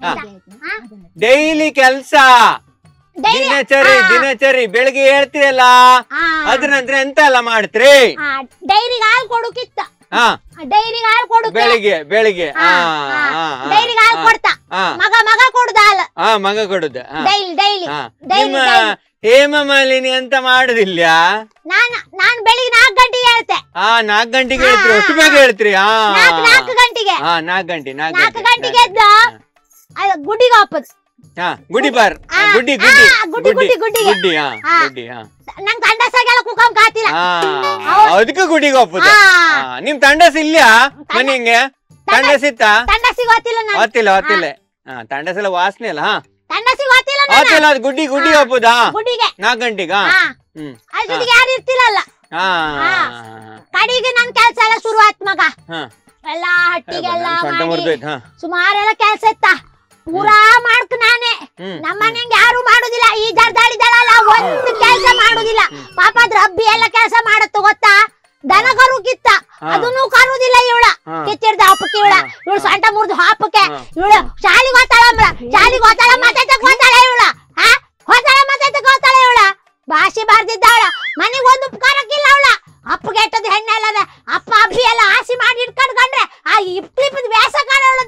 [SPEAKER 3] ಡೈಲಿ ಕೆಲ್ಸ, ದಿನಚರಿ ದಿನಚರಿ ಬೆಳಿಗ್ಗೆ ಹೇಳ್ತೀರಲ್ಲ, ಅದ್ರ ನಂತರ ಎಂತೆಲ್ಲ ಮಾಡ್ತೀರಿ?
[SPEAKER 5] ಡೈರಿಗೆ ಹಾಲು ಕೊಡುಕಿತ್ತ,
[SPEAKER 3] ಹಾ
[SPEAKER 5] ಡೈರಿಗೆ ಹಾಲು ಕೊಡು,
[SPEAKER 3] ಬೆಳಿಗ್ಗೆ ಬೆಳಿಗ್ಗೆ
[SPEAKER 5] ಡೈರಿಗೆ ಹಾಲು ಕೊಡ್ತಾ, ಮಗ ಮಗ ಕೊಡುದ ಹಾಲು,
[SPEAKER 3] ಹಾ ಮಗ ಕೊಡುದ.
[SPEAKER 5] Daily daily.
[SPEAKER 3] ನಿಮ್ಮ ಹೇಮಮಾಲಿನಿ ಅಂತ ಮಾಡುದಿಲ್ಲ?
[SPEAKER 5] ನಾನು ನಾನು ಬೆಳಿಗ್ಗೆ ನಾಲ್ಕು ಗಂಟೆಗೆ ಹೇಳ್ತೆ.
[SPEAKER 3] ಹಾ ನಾಲ್ಕು ಗಂಟೆಗೆ ಹೇಳ್ತೀರಿ? ಅಷ್ಟು ಬೇಗ ಹೇಳ್ತೀರಿ? ಹಾ
[SPEAKER 5] ನಾಲ್ಕು ಗಂಟೆಗೆ.
[SPEAKER 3] ಹಾ ನಾಲ್ಕು ಗಂಟೆ ನಾಲ್ಕು
[SPEAKER 5] ನಾಲ್ಕು ಗಂಟೆಗೆ ಎದ್ದು ಗುಡಿಗೆ ಹೋಗ್ಬೋದು.
[SPEAKER 3] ಹಾ ಗುಡಿ ಬಾರ್, ಗುಡ್ಡಿ ಗುಡ್ಡಿ
[SPEAKER 5] ಗುಡ್ಡಿ ಗುಡ್ಡಿ ಗುಡ್ಡಿಗೆ
[SPEAKER 3] ಗುಡ್ಡಿ. ಹಾ ಗುಡ್ಡಿ. ಹಾ
[SPEAKER 5] ನಂಗೆ ತಂಡಸಾಗೆಲ್ಲ ಕುಕ್ಕಂ ಕಾತಿಲ್ಲ.
[SPEAKER 3] ಹಾ ಅದಕ್ಕೆ ಗುಡಿಗೆ ಹೋಗ್ಬೋದು. ನಿಮ್ ತಂಡಸ್ ಇಲ್ಯಾ ಮನೆಗೆ? ತಂಡಸ್ ಇತ್ತ?
[SPEAKER 5] ತಂಡಸಿಗೆ ಗೊತ್ತಿಲ್ಲ ನಾನು.
[SPEAKER 3] ಗೊತ್ತಿಲ್ಲ ಗೊತ್ತಿಲ್ಲ. ಹಾ ತಂಡಸ್ ಎಲ್ಲ ವಾಸನೆ ಅಲ್ಲ. ಹಾ
[SPEAKER 5] ತಂಡಸಿಗೆ ಗೊತ್ತಿಲ್ಲ ನಾನು.
[SPEAKER 3] ಗೊತ್ತಿಲ್ಲ. ಅದು ಗುಡ್ಡಿ ಗುಡ್ಡಿ ಹೋಗ್ಬೋದಾ
[SPEAKER 5] ಗುಡಿಗೆ
[SPEAKER 3] ನಾಲ್ಕು ಗಂಟೆಗೆ?
[SPEAKER 5] ಹ್ಮ್ ಅದ್ರ ಜೊತೆಗೆ ಯಾರು ಇರ್ತಿಲ್ಲಲ್ಲ.
[SPEAKER 3] ಹಾ
[SPEAKER 5] ಕಡೆಗೆ ನನ್ ಕೆಲ್ಸ ಎಲ್ಲ ಶುರು ಆತ್ ಮಗ.
[SPEAKER 3] ಹಾ
[SPEAKER 5] ಎಲ್ಲಾ ಹಟ್ಟಿಗೆಲ್ಲ
[SPEAKER 3] ಸೊಂಟ
[SPEAKER 5] ಮಾಡಿ
[SPEAKER 3] ಮುರಿದೋಯ್ತು. ಹಾ
[SPEAKER 5] ಸುಮಾರೆಲ್ಲ ಕೆಲ್ಸ ಇತ್ತ, ಪೂರಾ ಮಾಡ್ಕ ನಾನೇ. ನಮ್ಮ ಮನೆಗೆ ಯಾರು ಮಾಡುದಿಲ್ಲ, ಈ ಜರ್ದಾಡಿದಳಲ್ಲ ಒಂದು ಕೆಲ್ಸ ಮಾಡುದಿಲ್ಲ. ಪಾಪ ಅದ್ರ ಹಬ್ಬಿ ಎಲ್ಲ ಕೆಲ್ಸ ಮಾಡತ್ತು ಗೊತ್ತಾ? ದನ ಕರು ಕಿತ್ತ, ಅದನ್ನು ಕರುದಿಲ್ಲ ಇವಳ. ಕಿತ್ತಿಡ್ದ ಹಪ್ಪಕ್ಕೆ ಇವಳ, ಇವಳು ಸೊಂಟ ಮುರಿದು ಹಾಪಕ್ಕೆ ಇವಳು ಶಾಲಿಗೆ ಹೋತಾಳಂಬ್ರ, ಶಾಲಿಗೆ ಹೋತಾಳ ಮತ್ತೆ ಹೋತಾಳೆ ಇವಳ. ಹಾ ಹೋತಾಳ ಮತ್ತೆ ಹೋತಾಳೆ ಇವಳ. ಭಾಷೆ ಬರ್ದಿದ್ದಾಳ, ಮನೆಗೆ ಒಂದು ಉಪಕಾರಕ್ಕಿಲ್ಲ ಅವಳ. ಅಪ್ಪಗೆ ಎಟ್ಟದ ಹೆಣ್ಣೆಲ್ಲದ ಅಪ್ಪ ಅಬ್ಬಿ ಎಲ್ಲ ಆಸಿ ಮಾಡಿ ಇಟ್ಕೊಂಡ್ಕೊಂಡ್ರೆ ಆ ಇಪ್ಲಿಪ್ಪದ ವ್ಯಾಸ ಕಾಣೋಳದ.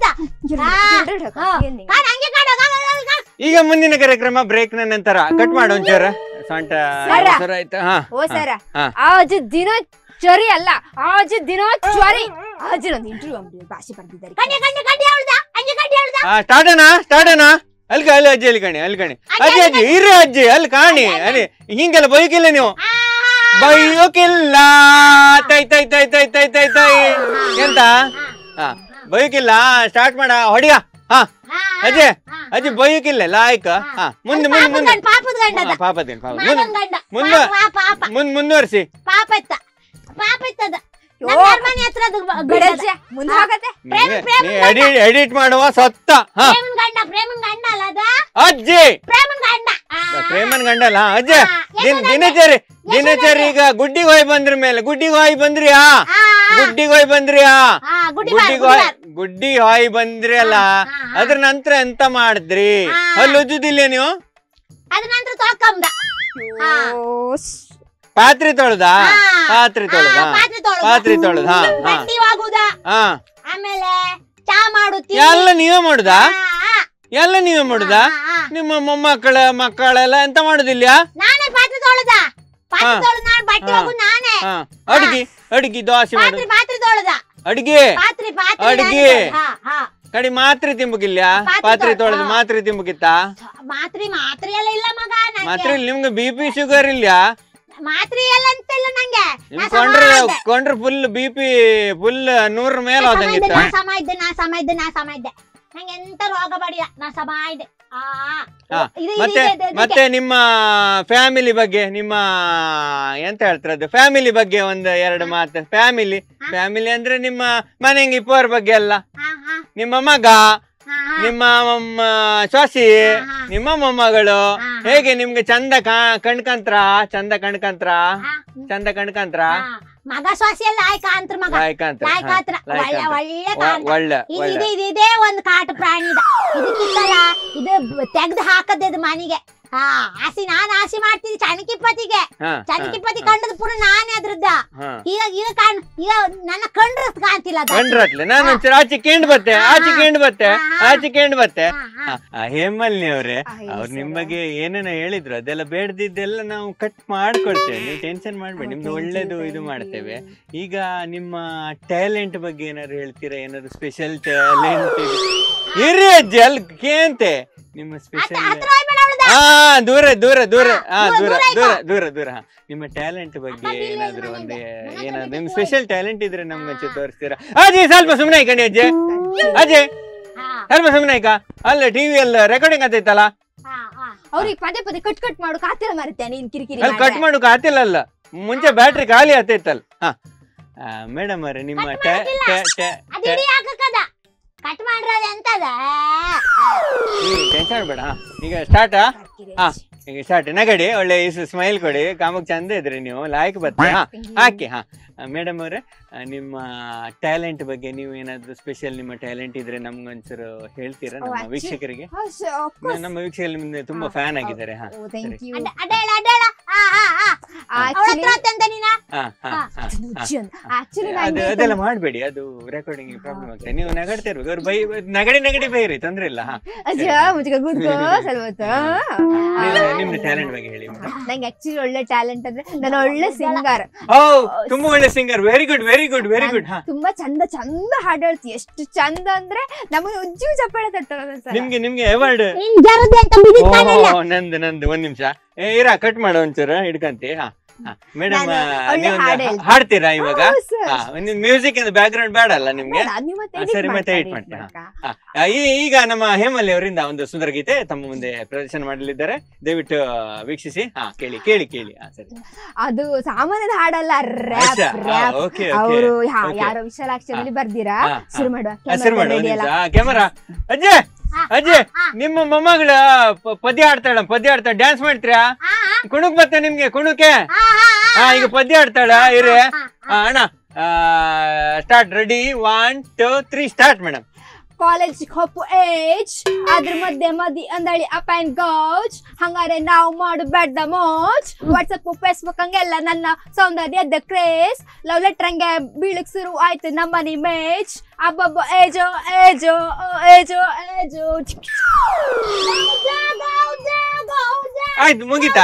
[SPEAKER 3] ಈಗ ಮುಂದಿನ ಕಾರ್ಯಕ್ರಮ ಬ್ರೇಕ್ ನ ನಂತರ ಕಟ್ ಮಾಡೋ ಒಂಚೂರ ಸೊಂಟ ಆಯ್ತಾ? ಹಾ
[SPEAKER 4] ಓ ಸರ, ಆಜ್ ದಿನಚರಿ ಅಲ್ಲ, ಆಜ್ ದಿನಚರಿ. ಆಜ್ ಒಂದು ಇಂಟರ್ವ್ಯೂ ಭಾಷೆ ಬರ್ದಿದ್ದಾರೆ.
[SPEAKER 5] ಕಣ್ಣೆ ಕಣ್ಣೆ ಕಣ್ಣೆ ಅವಳದ, ಅಂಜೆ ಕಣ್ಣೆ ಅವಳದ.
[SPEAKER 3] ಹಾ ಸ್ಟಾರ್ಟನಾ ಸ್ಟಾರ್ಟನಾ ಅಲ್ಲಿ ಅಲ್ಲಿ ಅಜ್ಜಿ ಅಲ್ಲಿ ಕಣಿ ಅಲ್ಲಿ ಕಣಿ ಅಜ್ಜಿ ಅಜ್ಜಿ ಇರು ಅಜ್ಜಿ ಅಲ್ಲಿ ಕಾಣಿ. ಅಲ್ಲಿ ಹಿಂಗೆಲ್ಲ ಬೈಕಿಲ್ಲ ನೀವು, ಬೈಯೋಕಿಲ್ಲ. ತೈ ತೈ ತೈ ತೈ ತೈ ತೈ ತೈ ಎಂತ? ಹಾ ಬೈಕಿಲ್ಲ. ಸ್ಟಾರ್ಟ್ ಮಾಡ ಹೊಡಿಯ. ಹಾ ಅಜ್ಜಿ ಅಜ್ಜಿ ಬೈಕಿಲ್ಲ ಲಾಯ್ಕ. ಹಾ ಮುಂದೆ ಮುಂದೆ ಮುಂದೆ
[SPEAKER 5] ಪಾಪದ ಗಂಡ,
[SPEAKER 3] ಪಾಪದ ಮುಂದೆ
[SPEAKER 5] ಮುಂದೆ
[SPEAKER 3] ಮುಂದೆ ಮುಂದುವರಿಸಿ.
[SPEAKER 5] ಪಾಪ ಇತ್ತ ಪಾಪ ಇತ್ತದ
[SPEAKER 3] ಎಡಿಟ್ ಮಾಡುವ ಸತ್ತ.
[SPEAKER 5] ಪ್ರೇಮನ್ ಗಂಡ, ಪ್ರೇಮನ್ ಗಂಡ ಅಲ್ಲ ಅದ
[SPEAKER 3] ಅಜ್ಜಿ,
[SPEAKER 5] ಪ್ರೇಮನ್ ಗಂಡ,
[SPEAKER 3] ಪ್ರೇಮನ್ ಗಂಡ ಅಲ್ಲ ಅಜ್ಜಿ. ದಿನಚರಿ ದಿನಚರಿ ಈಗ ಗುಡ್ಡಿಗೆ ಹೋಗಿ ಬಂದ್ರ ಮೇಲೆ ಗುಡ್ಡಿಗೆ ಹೋಗಿ ಬಂದ್ರಿಯಾ? ಗುಡ್ಡಿಗೆ ಹೋಗಿ ಬಂದ್ರಿಯಾ? ಗುಡ್ಡಿಗೆ ಗುಡ್ಡಿ ಹೋಗಿ ಬಂದ್ರಿ ಅಲ್ಲ, ಅದ್ರ ನಂತರ ಎಂತ ಮಾಡಿದ್ರಿ? ಅಲ್ಲಿ ಉಜ್ಜುದಿಲ್ಲ ನೀವು?
[SPEAKER 5] ಅದ್ರ ನಂತರ ತೊಳ್ಕೊಂಬ
[SPEAKER 3] ಪಾತ್ರೆ ತೊಳ್ದ? ಪಾತ್ರೆ ತೊಳ್ದ ಪಾತ್ರೆ ತೊಳ್ದ ಹಾ
[SPEAKER 5] ಆಮೇಲೆ ಚಾ ಮಾಡುತ್ತಿ
[SPEAKER 3] ಎಲ್ಲ ನೀವೇ ಮಾಡುದ? ಎಲ್ಲ ನೀವೇ ಮಾಡುದ? ನಿಮ್ಮ ಮೊಮ್ಮಕ್ಕಳ ಮಕ್ಕಳೆಲ್ಲ ಎಂತ ಮಾಡುದಿಲ್ಲ?
[SPEAKER 5] ನಾನೇ ಪಾತ್ರೆ ತೊಳ್ದ, ಪಾತ್ರೆ ತೊಳ್ದ ನಾನು ಬಟ್ಟೆ ಹೋಗು ನಾನೇ.
[SPEAKER 3] ಅಡ್ಗಿ ಅಡ್ಗಿ ದೋಸೆ ಮಾಡು,
[SPEAKER 5] ಪಾತ್ರೆ ತೊಳ್ದ
[SPEAKER 3] ಅಡ್ಗೆ
[SPEAKER 5] ಪಾತ್ರೆ ಪಾತ್ರೆ
[SPEAKER 3] ಅಡ್ಗೆ ಕಡಿ ಮಾತ್ರೆ ತಿಂಬಕಿಲ್ಲ? ಪಾತ್ರೆ ತೊಳೆದು ಮಾತ್ರೆ ತಿಂಬಕಿತ್ತ?
[SPEAKER 5] ಮಾತ್ರೆ ಮಾತ್ರೆ ಎಲ್ಲ ಇಲ್ಲ ಮಗ.
[SPEAKER 3] ಮಾತ್ರೆ ನಿಮ್ಗೆ ಬಿ ಪಿ ಶುಗರ್ ಇಲ್ಲ?
[SPEAKER 5] ಮಾತ್ರೆ ಎಲ್ಲ ಅಂತ ಇಲ್ಲ ನಂಗೆ.
[SPEAKER 3] ಕೊಂಡ್ರೆ ಕೊಂಡ್ರೆ ಫುಲ್ ಬಿ ಪಿ ಫುಲ್ ನೂರ ಮೇಲೆ ಹೋದಂಗಿತ್ತ.
[SPEAKER 5] ನಾ ಸಮ ಇದ್ದೆ ನಾ ಸಮ ಇದ್ದೆ ನಾ ಸಮ ಇದ್ದೆ ನಂಗೆ ಎಂತ ರೋಗ ಬಡಿಯ ನಾ ಸಮ ಇದ್ದೆ.
[SPEAKER 3] ಮತ್ತೆ ಮತ್ತೆ ನಿಮ್ಮ ಫ್ಯಾಮಿಲಿ ಬಗ್ಗೆ, ನಿಮ್ಮ ಎಂತ ಹೇಳ್ತಾರದು ಫ್ಯಾಮಿಲಿ ಬಗ್ಗೆ ಒಂದು ಎರಡು ಮಾತು. ಫ್ಯಾಮಿಲಿ ಫ್ಯಾಮಿಲಿ ಅಂದ್ರೆ ನಿಮ್ಮ ಮನೆಗೆ ಇಪ್ಪವರ ಬಗ್ಗೆ ಅಲ್ಲ, ನಿಮ್ಮ ಮಗ, ನಿಮ್ಮ ಸೊಸಿ, ನಿಮ್ಮ ಮೊಮ್ಮಗಳು ಹೇಗೆ ನಿಮ್ಗೆ ಚಂದ ಕಣ್ಕಂತ್ರ? ಚಂದ ಕಣ್ಕಂತ್ರ? ಚಂದ ಕಣ್ಕಂತ್ರ?
[SPEAKER 5] ಮಗ ಸೊಸಿ ಎಲ್ಲ ಆಯ್ಕಾಂತ್ರ ಮಗ ಆಯ್ಕಾಂತ್ರ ಒಳ್ಳೆ
[SPEAKER 3] ಒಳ್ಳೆ
[SPEAKER 5] ಇದು ಇದೇ ಒಂದು ಕಾಟು ಪ್ರಾಣಿ ಇದಕ್ಕಿತ್ತಲ್ಲ ಇದು ತೆಗ್ದು ಹಾಕದ ಮನೆಗೆ ಹಾ ಆಸಿ ನಾನ್ ಆಸಿ ಮಾಡ್ತಿದ್ದೆ ಚಣಕಿಪ್ಪತ್ತಿಗೆ
[SPEAKER 3] ಹಾ,
[SPEAKER 5] ಚಣಕಿಪ್ಪತಿ ಕಂಡದ ಪುರ ನಾನೇ ಅದ್ರದ್ದ
[SPEAKER 3] ಹಾ.
[SPEAKER 5] ಈಗ ಈಗ ಕಾಣ್ ಈಗ ನನ್ನ ಕಂಡ್ರ ಕಾಣ್ತಿಲ್ಲ ಅದು.
[SPEAKER 3] ಕಂಡ್ರತ್ಲೆ ನಾನು ಒಂಚೂರು ಆಚೆ ಕೇಂಡ್ ಬತ್ತೆ ಆಚೆ ಕೇಂಡ್ ಬತ್ತೆ ಆಚೆ ಕೇಂಡ್ ಬತ್ತೆ
[SPEAKER 5] ಹಾ, ಹಾ.
[SPEAKER 3] ಹೇಮಲ್ನಿ ಅವ್ರೆ
[SPEAKER 4] ಆ, ಹೇಳಿ
[SPEAKER 3] ಅವ್ರು ನಿಮ್
[SPEAKER 4] sir.
[SPEAKER 3] ಬಗ್ಗೆ ಏನೇನೋ ಹೇಳಿದ್ರು ಅದೆಲ್ಲ ಬೇಡದಿದ್ದೆಲ್ಲ ನಾವು ಕಟ್ ಮಾಡ್ಕೊಡ್ತೇವೆ ನೀವು ಟೆನ್ಷನ್ ಮಾಡ್ಬೇಡಿ ನಿಮ್ದು
[SPEAKER 4] Thank you,
[SPEAKER 3] ಒಳ್ಳೇದು
[SPEAKER 4] thank
[SPEAKER 3] ಇದು
[SPEAKER 4] you.
[SPEAKER 3] ಮಾಡ್ತೇವೆ. ಈಗ ನಿಮ್ಮ ಟ್ಯಾಲೆಂಟ್ ಬಗ್ಗೆ ಏನಾದ್ರು ಹೇಳ್ತೀರಾ ಏನಾದ್ರು ಸ್ಪೆಷಲ್ ಟ್ಯಾಲೆಂಟ್ ಇರಿ ಅಜ್ಜಿ ಅಲ್ಲಿ ಕೇಂತೆ ನಿಮ್ಮ ಸ್ಪೆಷಲ್
[SPEAKER 5] ಹತ್ರ ಹೋಗ್ಬೇಡ ಅವ್ಳ್ದ.
[SPEAKER 3] ಹಾ ದೂರ ದೂರ ದೂರ ಹಾ
[SPEAKER 5] ದೂರ,
[SPEAKER 3] ದೂರ
[SPEAKER 5] ದೂರ
[SPEAKER 3] ದೂರ ದೂರ ದೂರ ಹಾ ನಿಮ್ಮ ಟ್ಯಾಲೆಂಟ್ ಬಗ್ಗೆ
[SPEAKER 5] ಅಕ್ಕ, ಇಲ್ಲ,
[SPEAKER 3] ಏನಾದ್ರು
[SPEAKER 5] ಇಲ್ಲ,
[SPEAKER 3] ಒಂದು
[SPEAKER 5] ಇಲ್ಲ.
[SPEAKER 3] ಏನಾದ್ರು ನಿಮ್
[SPEAKER 5] ನನಗೆ
[SPEAKER 3] ಸ್ಪೆಷಲ್ ಟ್ಯಾಲೆಂಟ್ ಇದ್ರೆ ನಮ್ಗೆ ಒಂಚೂರು ತೋರಿಸ್ತೀರಾ ಅಜ್ಜಿ ಸ್ವಲ್ಪ ಸುಮ್ಮನೆ ಕಣಿ ಅಜ್ಜಿ ಅಜ್ಜಿ
[SPEAKER 5] ಹಾ,
[SPEAKER 3] ಸ್ವಲ್ಪ ಸುಮ್ಮನೆ ಈಗ ಅಲ್ಲ ಟಿವಿ ಅಲ್ಲಿ ರೆಕಾರ್ಡಿಂಗ್ ಆಗ್ತೈತಲ್ಲ
[SPEAKER 5] ಹಾ, ಹಾ.
[SPEAKER 4] ಅವ್ರಿಗೆ ಪದೇ ಪದೇ ಕಟ್ ಕಟ್ ಮಾಡು ಕಾತಿರ ಮಾರುತ್ತೆ ನೀನ್ ಕಿರಿಕಿರಿ
[SPEAKER 3] ಅಲ್ಲಿ ಕಟ್ ಮಾಡೋಕೆ ಆತಿಲ್ಲ ಅಲ್ಲ ಮುಂಚೆ ಬ್ಯಾಟ್ರಿ ಖಾಲಿ ಆಗ್ತೈತಲ್ಲ ಹಾ ಮೇಡಮ್ ಅವ್ರೆ ನಿಮ್ಮ
[SPEAKER 5] Cut
[SPEAKER 3] ಟ್ಯಾ-
[SPEAKER 5] ಮಾಡ್ತಿಲ್ಲ.
[SPEAKER 3] ಟ್ಯಾ- ಟ್ಯಾ-
[SPEAKER 5] ಅದು ಇಡೀ ಹಾಕಕ್ಕದ ಕಟ್ ಮಾಡ್ರದ ಎಂತದ
[SPEAKER 3] ಟೆನ್ಷನ್ ಬೇಡ ಹಾ ಈಗ ಸ್ಟಾರ್ಟಾ ಹಾ ಈಗ ಸ್ಟಾರ್ಟ್ ನಗಡಿ ಒಳ್ಳೆ ಸ್ಮೈಲ್ ಕೊಡಿ ಕಾಮಕ್ ಚಂದ ಇದ್ರಿ ನೀವು ಲಾಯ್ಕ್ ಬರ್ತೀವಿ ಹಾ ಹಾಕಿ ಹಾ ಮೇಡಮ್ ಅವ್ರೆ ನಿಮ್ಮ ಟ್ಯಾಲೆಂಟ್ ಬಗ್ಗೆ ನೀವು ಏನಾದ್ರು ಸ್ಪೆಷಲ್ ನಿಮ್ಮ ಟ್ಯಾಲೆಂಟ್ ಇದ್ರೆ ನಮ್ಗೆ ಒಂಚೂರು ಹೇಳ್ತೀರಾ ನಮ್ಮ
[SPEAKER 4] actually-
[SPEAKER 3] ವೀಕ್ಷಕರಿಗೆ
[SPEAKER 4] of course.
[SPEAKER 3] ನಮ್ಮ ವೀಕ್ಷಕರು ನಿಮ್ಗೆ ತುಂಬಾ ಫ್ಯಾನ್ ಆಗಿದ್ದಾರೆ ಹಾ
[SPEAKER 4] Oh, thank you.
[SPEAKER 5] ಅಡ್ಡ ಅಡ್ಡೇಳ ಅಡ್ಡೇಳ ಹಾ ಹಾ ಹಾ ಅವಳ
[SPEAKER 4] Actually-
[SPEAKER 5] ಹತ್ರ ಅತ್ತಂತ ನೀನ
[SPEAKER 3] ಹಾ ಹಾ ಹಾ
[SPEAKER 4] Actually
[SPEAKER 3] ಅದು
[SPEAKER 4] ನಂಗೆ
[SPEAKER 3] ಅದೆಲ್ಲ ಮಾಡ್ಬೇಡಿ ಅದು ರೆಕಾರ್ಡಿಂಗ್ ಪ್ರಾಬ್ಲಮ್ ಆಗ್ತದೆ ನೀವು ನಗಡ್ತಾ ಇರ್ಬೇಕು ಅವ್ರು ಬೈ ನಗಡಿ ನಗಡಿ ಬೈರಿ ತೊಂದ್ರೆ ಇಲ್ಲ ಹಾ
[SPEAKER 4] ಅಜ್ಜ ಮುಚ್ಕ ಕೂತ್ಕೋ ಸ್ವಲ್ಪ ಹೊತ್ತು.
[SPEAKER 3] ನಿಮ್ದು- ನಿಮ್ದು ಟ್ಯಾಲೆಂಟ್ ಬಗ್ಗೆ ಹೇಳಿ ಮೇಡಮ್
[SPEAKER 4] ನಂಗೆ ಆಕ್ಚುಲಿ ಒಳ್ಳೆ ಟ್ಯಾಲೆಂಟ್ ಅಂದ್ರೆ ನಾನು ಒಳ್ಳೆ ಸಿಂಗರ್.
[SPEAKER 3] ಓ ತುಂಬಾ ಒಳ್ಳೆ singer very good very good very good ಹಾ
[SPEAKER 4] ತುಂಬಾ ಚಂದ ಚಂದ ಹಾಡು ಹೇಳ್ತಿ ಎಷ್ಟು ಚಂದ ಅಂದ್ರೆ ನಮಗೆ ಉಜ್ಜು ಚಪ್ಪಾಳೆ ತಟ್ಟೋದು
[SPEAKER 3] ನಿಮ್ಗೆ ನಿಮ್ಗೆ ಅವಾರ್ಡ್
[SPEAKER 5] ನಿನ್ ಜರದೆ ಅಂತ ಬಿದ್ದಿದ್ದಾನಲ್ಲ
[SPEAKER 3] ನಂದು ನಂದು ಒಂದ್ ನಿಮಿಷ ಏ ಇರಾ ಕಟ್ ಮಾಡೋ ಒಂಚೂರು ಹಿಡ್ಕಂತಿ ಹಾ ಮೇಡಮ್
[SPEAKER 4] ನಾನು ಒಳ್ಳೆ ಹಾಡ್ ಹೇಳ್ತೀನಿ.
[SPEAKER 3] ಹಾಡ್ತೀರಾ ಇವಾಗ
[SPEAKER 4] ಹೌದು sir.
[SPEAKER 3] ಹಾ ಮ್ಯೂಸಿಕ್ ಇಂದ ಬ್ಯಾಕ್ ಗ್ರೌಂಡ್ ಬೇಡ ಅಲ್ಲ ನಿಮ್ಗೆ
[SPEAKER 4] ಬೇಡ, ನೀವು ಮತ್ತೆ
[SPEAKER 3] ಹಾ,
[SPEAKER 4] edit
[SPEAKER 3] ಸರಿ, ಮತ್ತೆ
[SPEAKER 4] ಮಾಡ್ತಾ
[SPEAKER 3] edit
[SPEAKER 4] edit
[SPEAKER 3] ಮಾಡ್ತಾ.
[SPEAKER 4] ಮಾಡ್ತಾ.
[SPEAKER 3] ಹಾ, ಈ- ಈಗ ನಮ್ಮ ಹೇಮಲ್ಲಿ ಅವರಿಂದ ಒಂದು ಸುಂದರ ಗೀತೆ ತಮ್ಮ ಮುಂದೆ ಪ್ರದರ್ಶನ ಮಾಡಲಿದ್ದಾರೆ ದಯವಿಟ್ಟು ವೀಕ್ಷಿಸಿ ಹಾ ಕೇಳಿ ಕೇಳಿ ಕೇಳಿ ಹಾ ಸರಿ
[SPEAKER 4] ಅದು ಸಾಮಾನ್ಯದ ಹಾಡಲ್ಲ ರ್ಯಾಪ್
[SPEAKER 3] ಅಚ್ಚಾ, ಹಾ,
[SPEAKER 4] ರ್ಯಾಪ್
[SPEAKER 3] ಓಕೆ
[SPEAKER 4] ಅವರು
[SPEAKER 3] ಓಕೆ.
[SPEAKER 4] ಯಾರೋ ವಿಶಾಲಾಕ್ಷರಲ್ಲಿ ಬರ್ದಿರಾ
[SPEAKER 3] ಹಾ, ಹಾ.
[SPEAKER 4] ಶುರು ಮಾಡುವ
[SPEAKER 3] ಹೆಸರು ಮಾಡು
[SPEAKER 4] ರೆಡಿ ಅಲ್ಲ
[SPEAKER 3] ಕ್ಯಾಮರಾ ಅಜ್ಜೆ
[SPEAKER 5] ಹಾ,
[SPEAKER 3] ಅಜ್ಜೆ
[SPEAKER 5] ಹಾ.
[SPEAKER 3] ನಿಮ್ಮ ಮೊಮ್ಮಗಳ ಪ- ಪದ್ಯ ಆಡ್ತಾಳ ಪದ್ಯ ಆಡ್ತಾಳ ಡ್ಯಾನ್ಸ್ ಮಾಡ್ತೀರಾ
[SPEAKER 5] ಹಾ ಹಾ
[SPEAKER 3] ಕುಣುಕ್ ಬತ್ತ ನಿಮ್ಗೆ ಕುಣುಕೆ
[SPEAKER 5] ಹಾ ಹಾ
[SPEAKER 3] ಹಾ ಈಗ ಪದ್ಯ ಆಡ್ತಾಳ ಇರಿ
[SPEAKER 5] ಹಾ, ಹಾ.
[SPEAKER 3] ಹಾ, ಅಣ್ಣ start ready one two three start madam
[SPEAKER 4] college ಹೊಪ್ಪು ಏಜ್ ಅದ್ರ ಮಧ್ಯೆ ಮದಿ ಅಂದಳಿ ಅಪ್ ಅಂಡ್ ಗೌಜ್ ಹಂಗಾರೆ ನಾವು ಮಾಡು ಬೆಡ್ದ ಮೋಜ್ ವಾಟ್ಸಪ್ ಫೇಸ್ಬುಕ್ ಹಂಗೆಲ್ಲ ನನ್ನ ಸೌಂದರ್ಯದ ಕ್ರೇಜ್ ಲವ್ ಲೆಟರ್ ಹಂಗೆ ಬೀಳಕ್ ಶುರು ಆಯ್ತು ನಮ್ಮನಿ ಮೇಜ್ ಅಬ್ಬಬ್ಬ ಏಜೋ ಏಜೋ ಏಜೋ ಏಜೋ
[SPEAKER 3] ಆಯ್ತು ಮುಗಿತಾ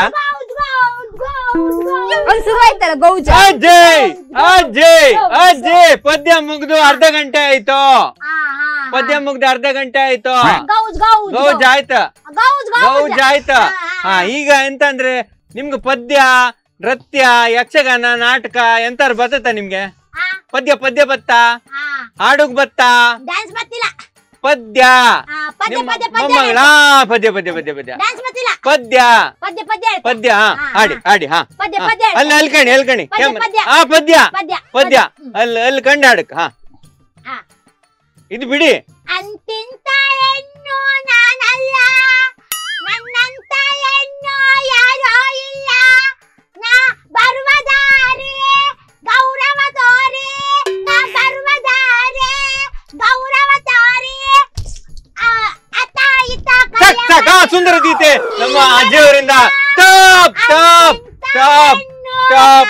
[SPEAKER 4] ಅದು ಶುರು ಆಯ್ತಲ್ಲ ಗೌಜ
[SPEAKER 3] ಅಜ್ಜಯ್ ಅಜ್ಜಯ್ ಅಜ್ಜಯ್ ಪದ್ಯ ಮುಗ್ದು ಅರ್ಧ ಗಂಟೆ ಆಯ್ತು ಪದ್ಯ ಮುಗ್ದು ಅರ್ಧ ಗಂಟೆ ಆಯ್ತು
[SPEAKER 5] ಗೌಜ್ ಗೌಜ್
[SPEAKER 3] ಗೌಜ್ ಆಯ್ತ
[SPEAKER 5] ಗೌಜ್
[SPEAKER 3] ಗೌಜ್ ಆಯ್ತ ಹಾ ಈಗ ಎಂತಂದ್ರೆ ನಿಮ್ಗೆ ಪದ್ಯ ನೃತ್ಯ ಯಕ್ಷಗಾನ ನಾಟಕ ಎಂತಾರು ಬತ್ತ ನಿಮ್ಗೆ ಪದ್ಯ ಪದ್ಯ ಬತ್ತ ಹಾಡುಗ್ ಬತ್ತ
[SPEAKER 5] ಡ್ಯಾನ್ಸ್ ಬರ್ತಿಲ್ಲ
[SPEAKER 3] ಪದ್ಯ
[SPEAKER 5] ಆ, ಪದ್ಯ
[SPEAKER 3] ನಿಮ್ಮ
[SPEAKER 5] ಪದ್ಯ ಪದ್ಯ
[SPEAKER 3] ಮೊಮ್ಮಗಳ ಪದ್ಯ ಪದ್ಯ ಪದ್ಯ ಪದ್ಯ
[SPEAKER 5] ಡ್ಯಾನ್ಸ್ ಬರ್ತಿಲ್ಲ
[SPEAKER 3] ಪದ್ಯ
[SPEAKER 5] ಪದ್ಯ ಪದ್ಯ ಹೇಳ್ತೆ.
[SPEAKER 3] ಪದ್ಯ ಹಾ,
[SPEAKER 5] ಹಾ,
[SPEAKER 3] ಹಾಡಿ ಹಾಡಿ ಹಾ
[SPEAKER 5] ಪದ್ಯ
[SPEAKER 3] ಹಾ.
[SPEAKER 5] ಪದ್ಯ ಹೇಳ್ತೆ.
[SPEAKER 3] ಅಲ್ಲಿ ಅಲ್ಕಣಿ ಅಲ್ಕಣಿ
[SPEAKER 5] ಪದ್ಯ, ಪದ್ಯ.
[SPEAKER 3] ಹಾ ಪದ್ಯ
[SPEAKER 5] ಪದ್ಯ
[SPEAKER 3] ಪದ್ಯ
[SPEAKER 5] ಹ್ಮ್.
[SPEAKER 3] ಅಲ್ಲಿ ಅಲ್ಲಿ ಕಂಡು ಹಾಡಕ್ ಹಾ
[SPEAKER 5] ಹಾ.
[SPEAKER 3] ಇದು ಬಿಡಿ
[SPEAKER 5] ಅಂತಿಂತ ಹೆಣ್ಣು ನಾನಲ್ಲ ನನ್ನಂತ ಹೆಣ್ಣು ಯಾರೋ ಇಲ್ಲ ನಾ ಬರುವ ದಾರಿ ಗೌರವ ತೋರಿ ನಾ ಬರುವ ದಾರಿ ಗೌರವ ತೋರಿ ಆ, ಅತ್ತ ಇತ್ತ
[SPEAKER 3] ಸಾಕ್ ಸಾಕ್ ಹಾ ಸುಂದರ ಗೀತೆ ನಮ್ಮ ಅಜ್ಜಿಯವರಿಂದ top top top top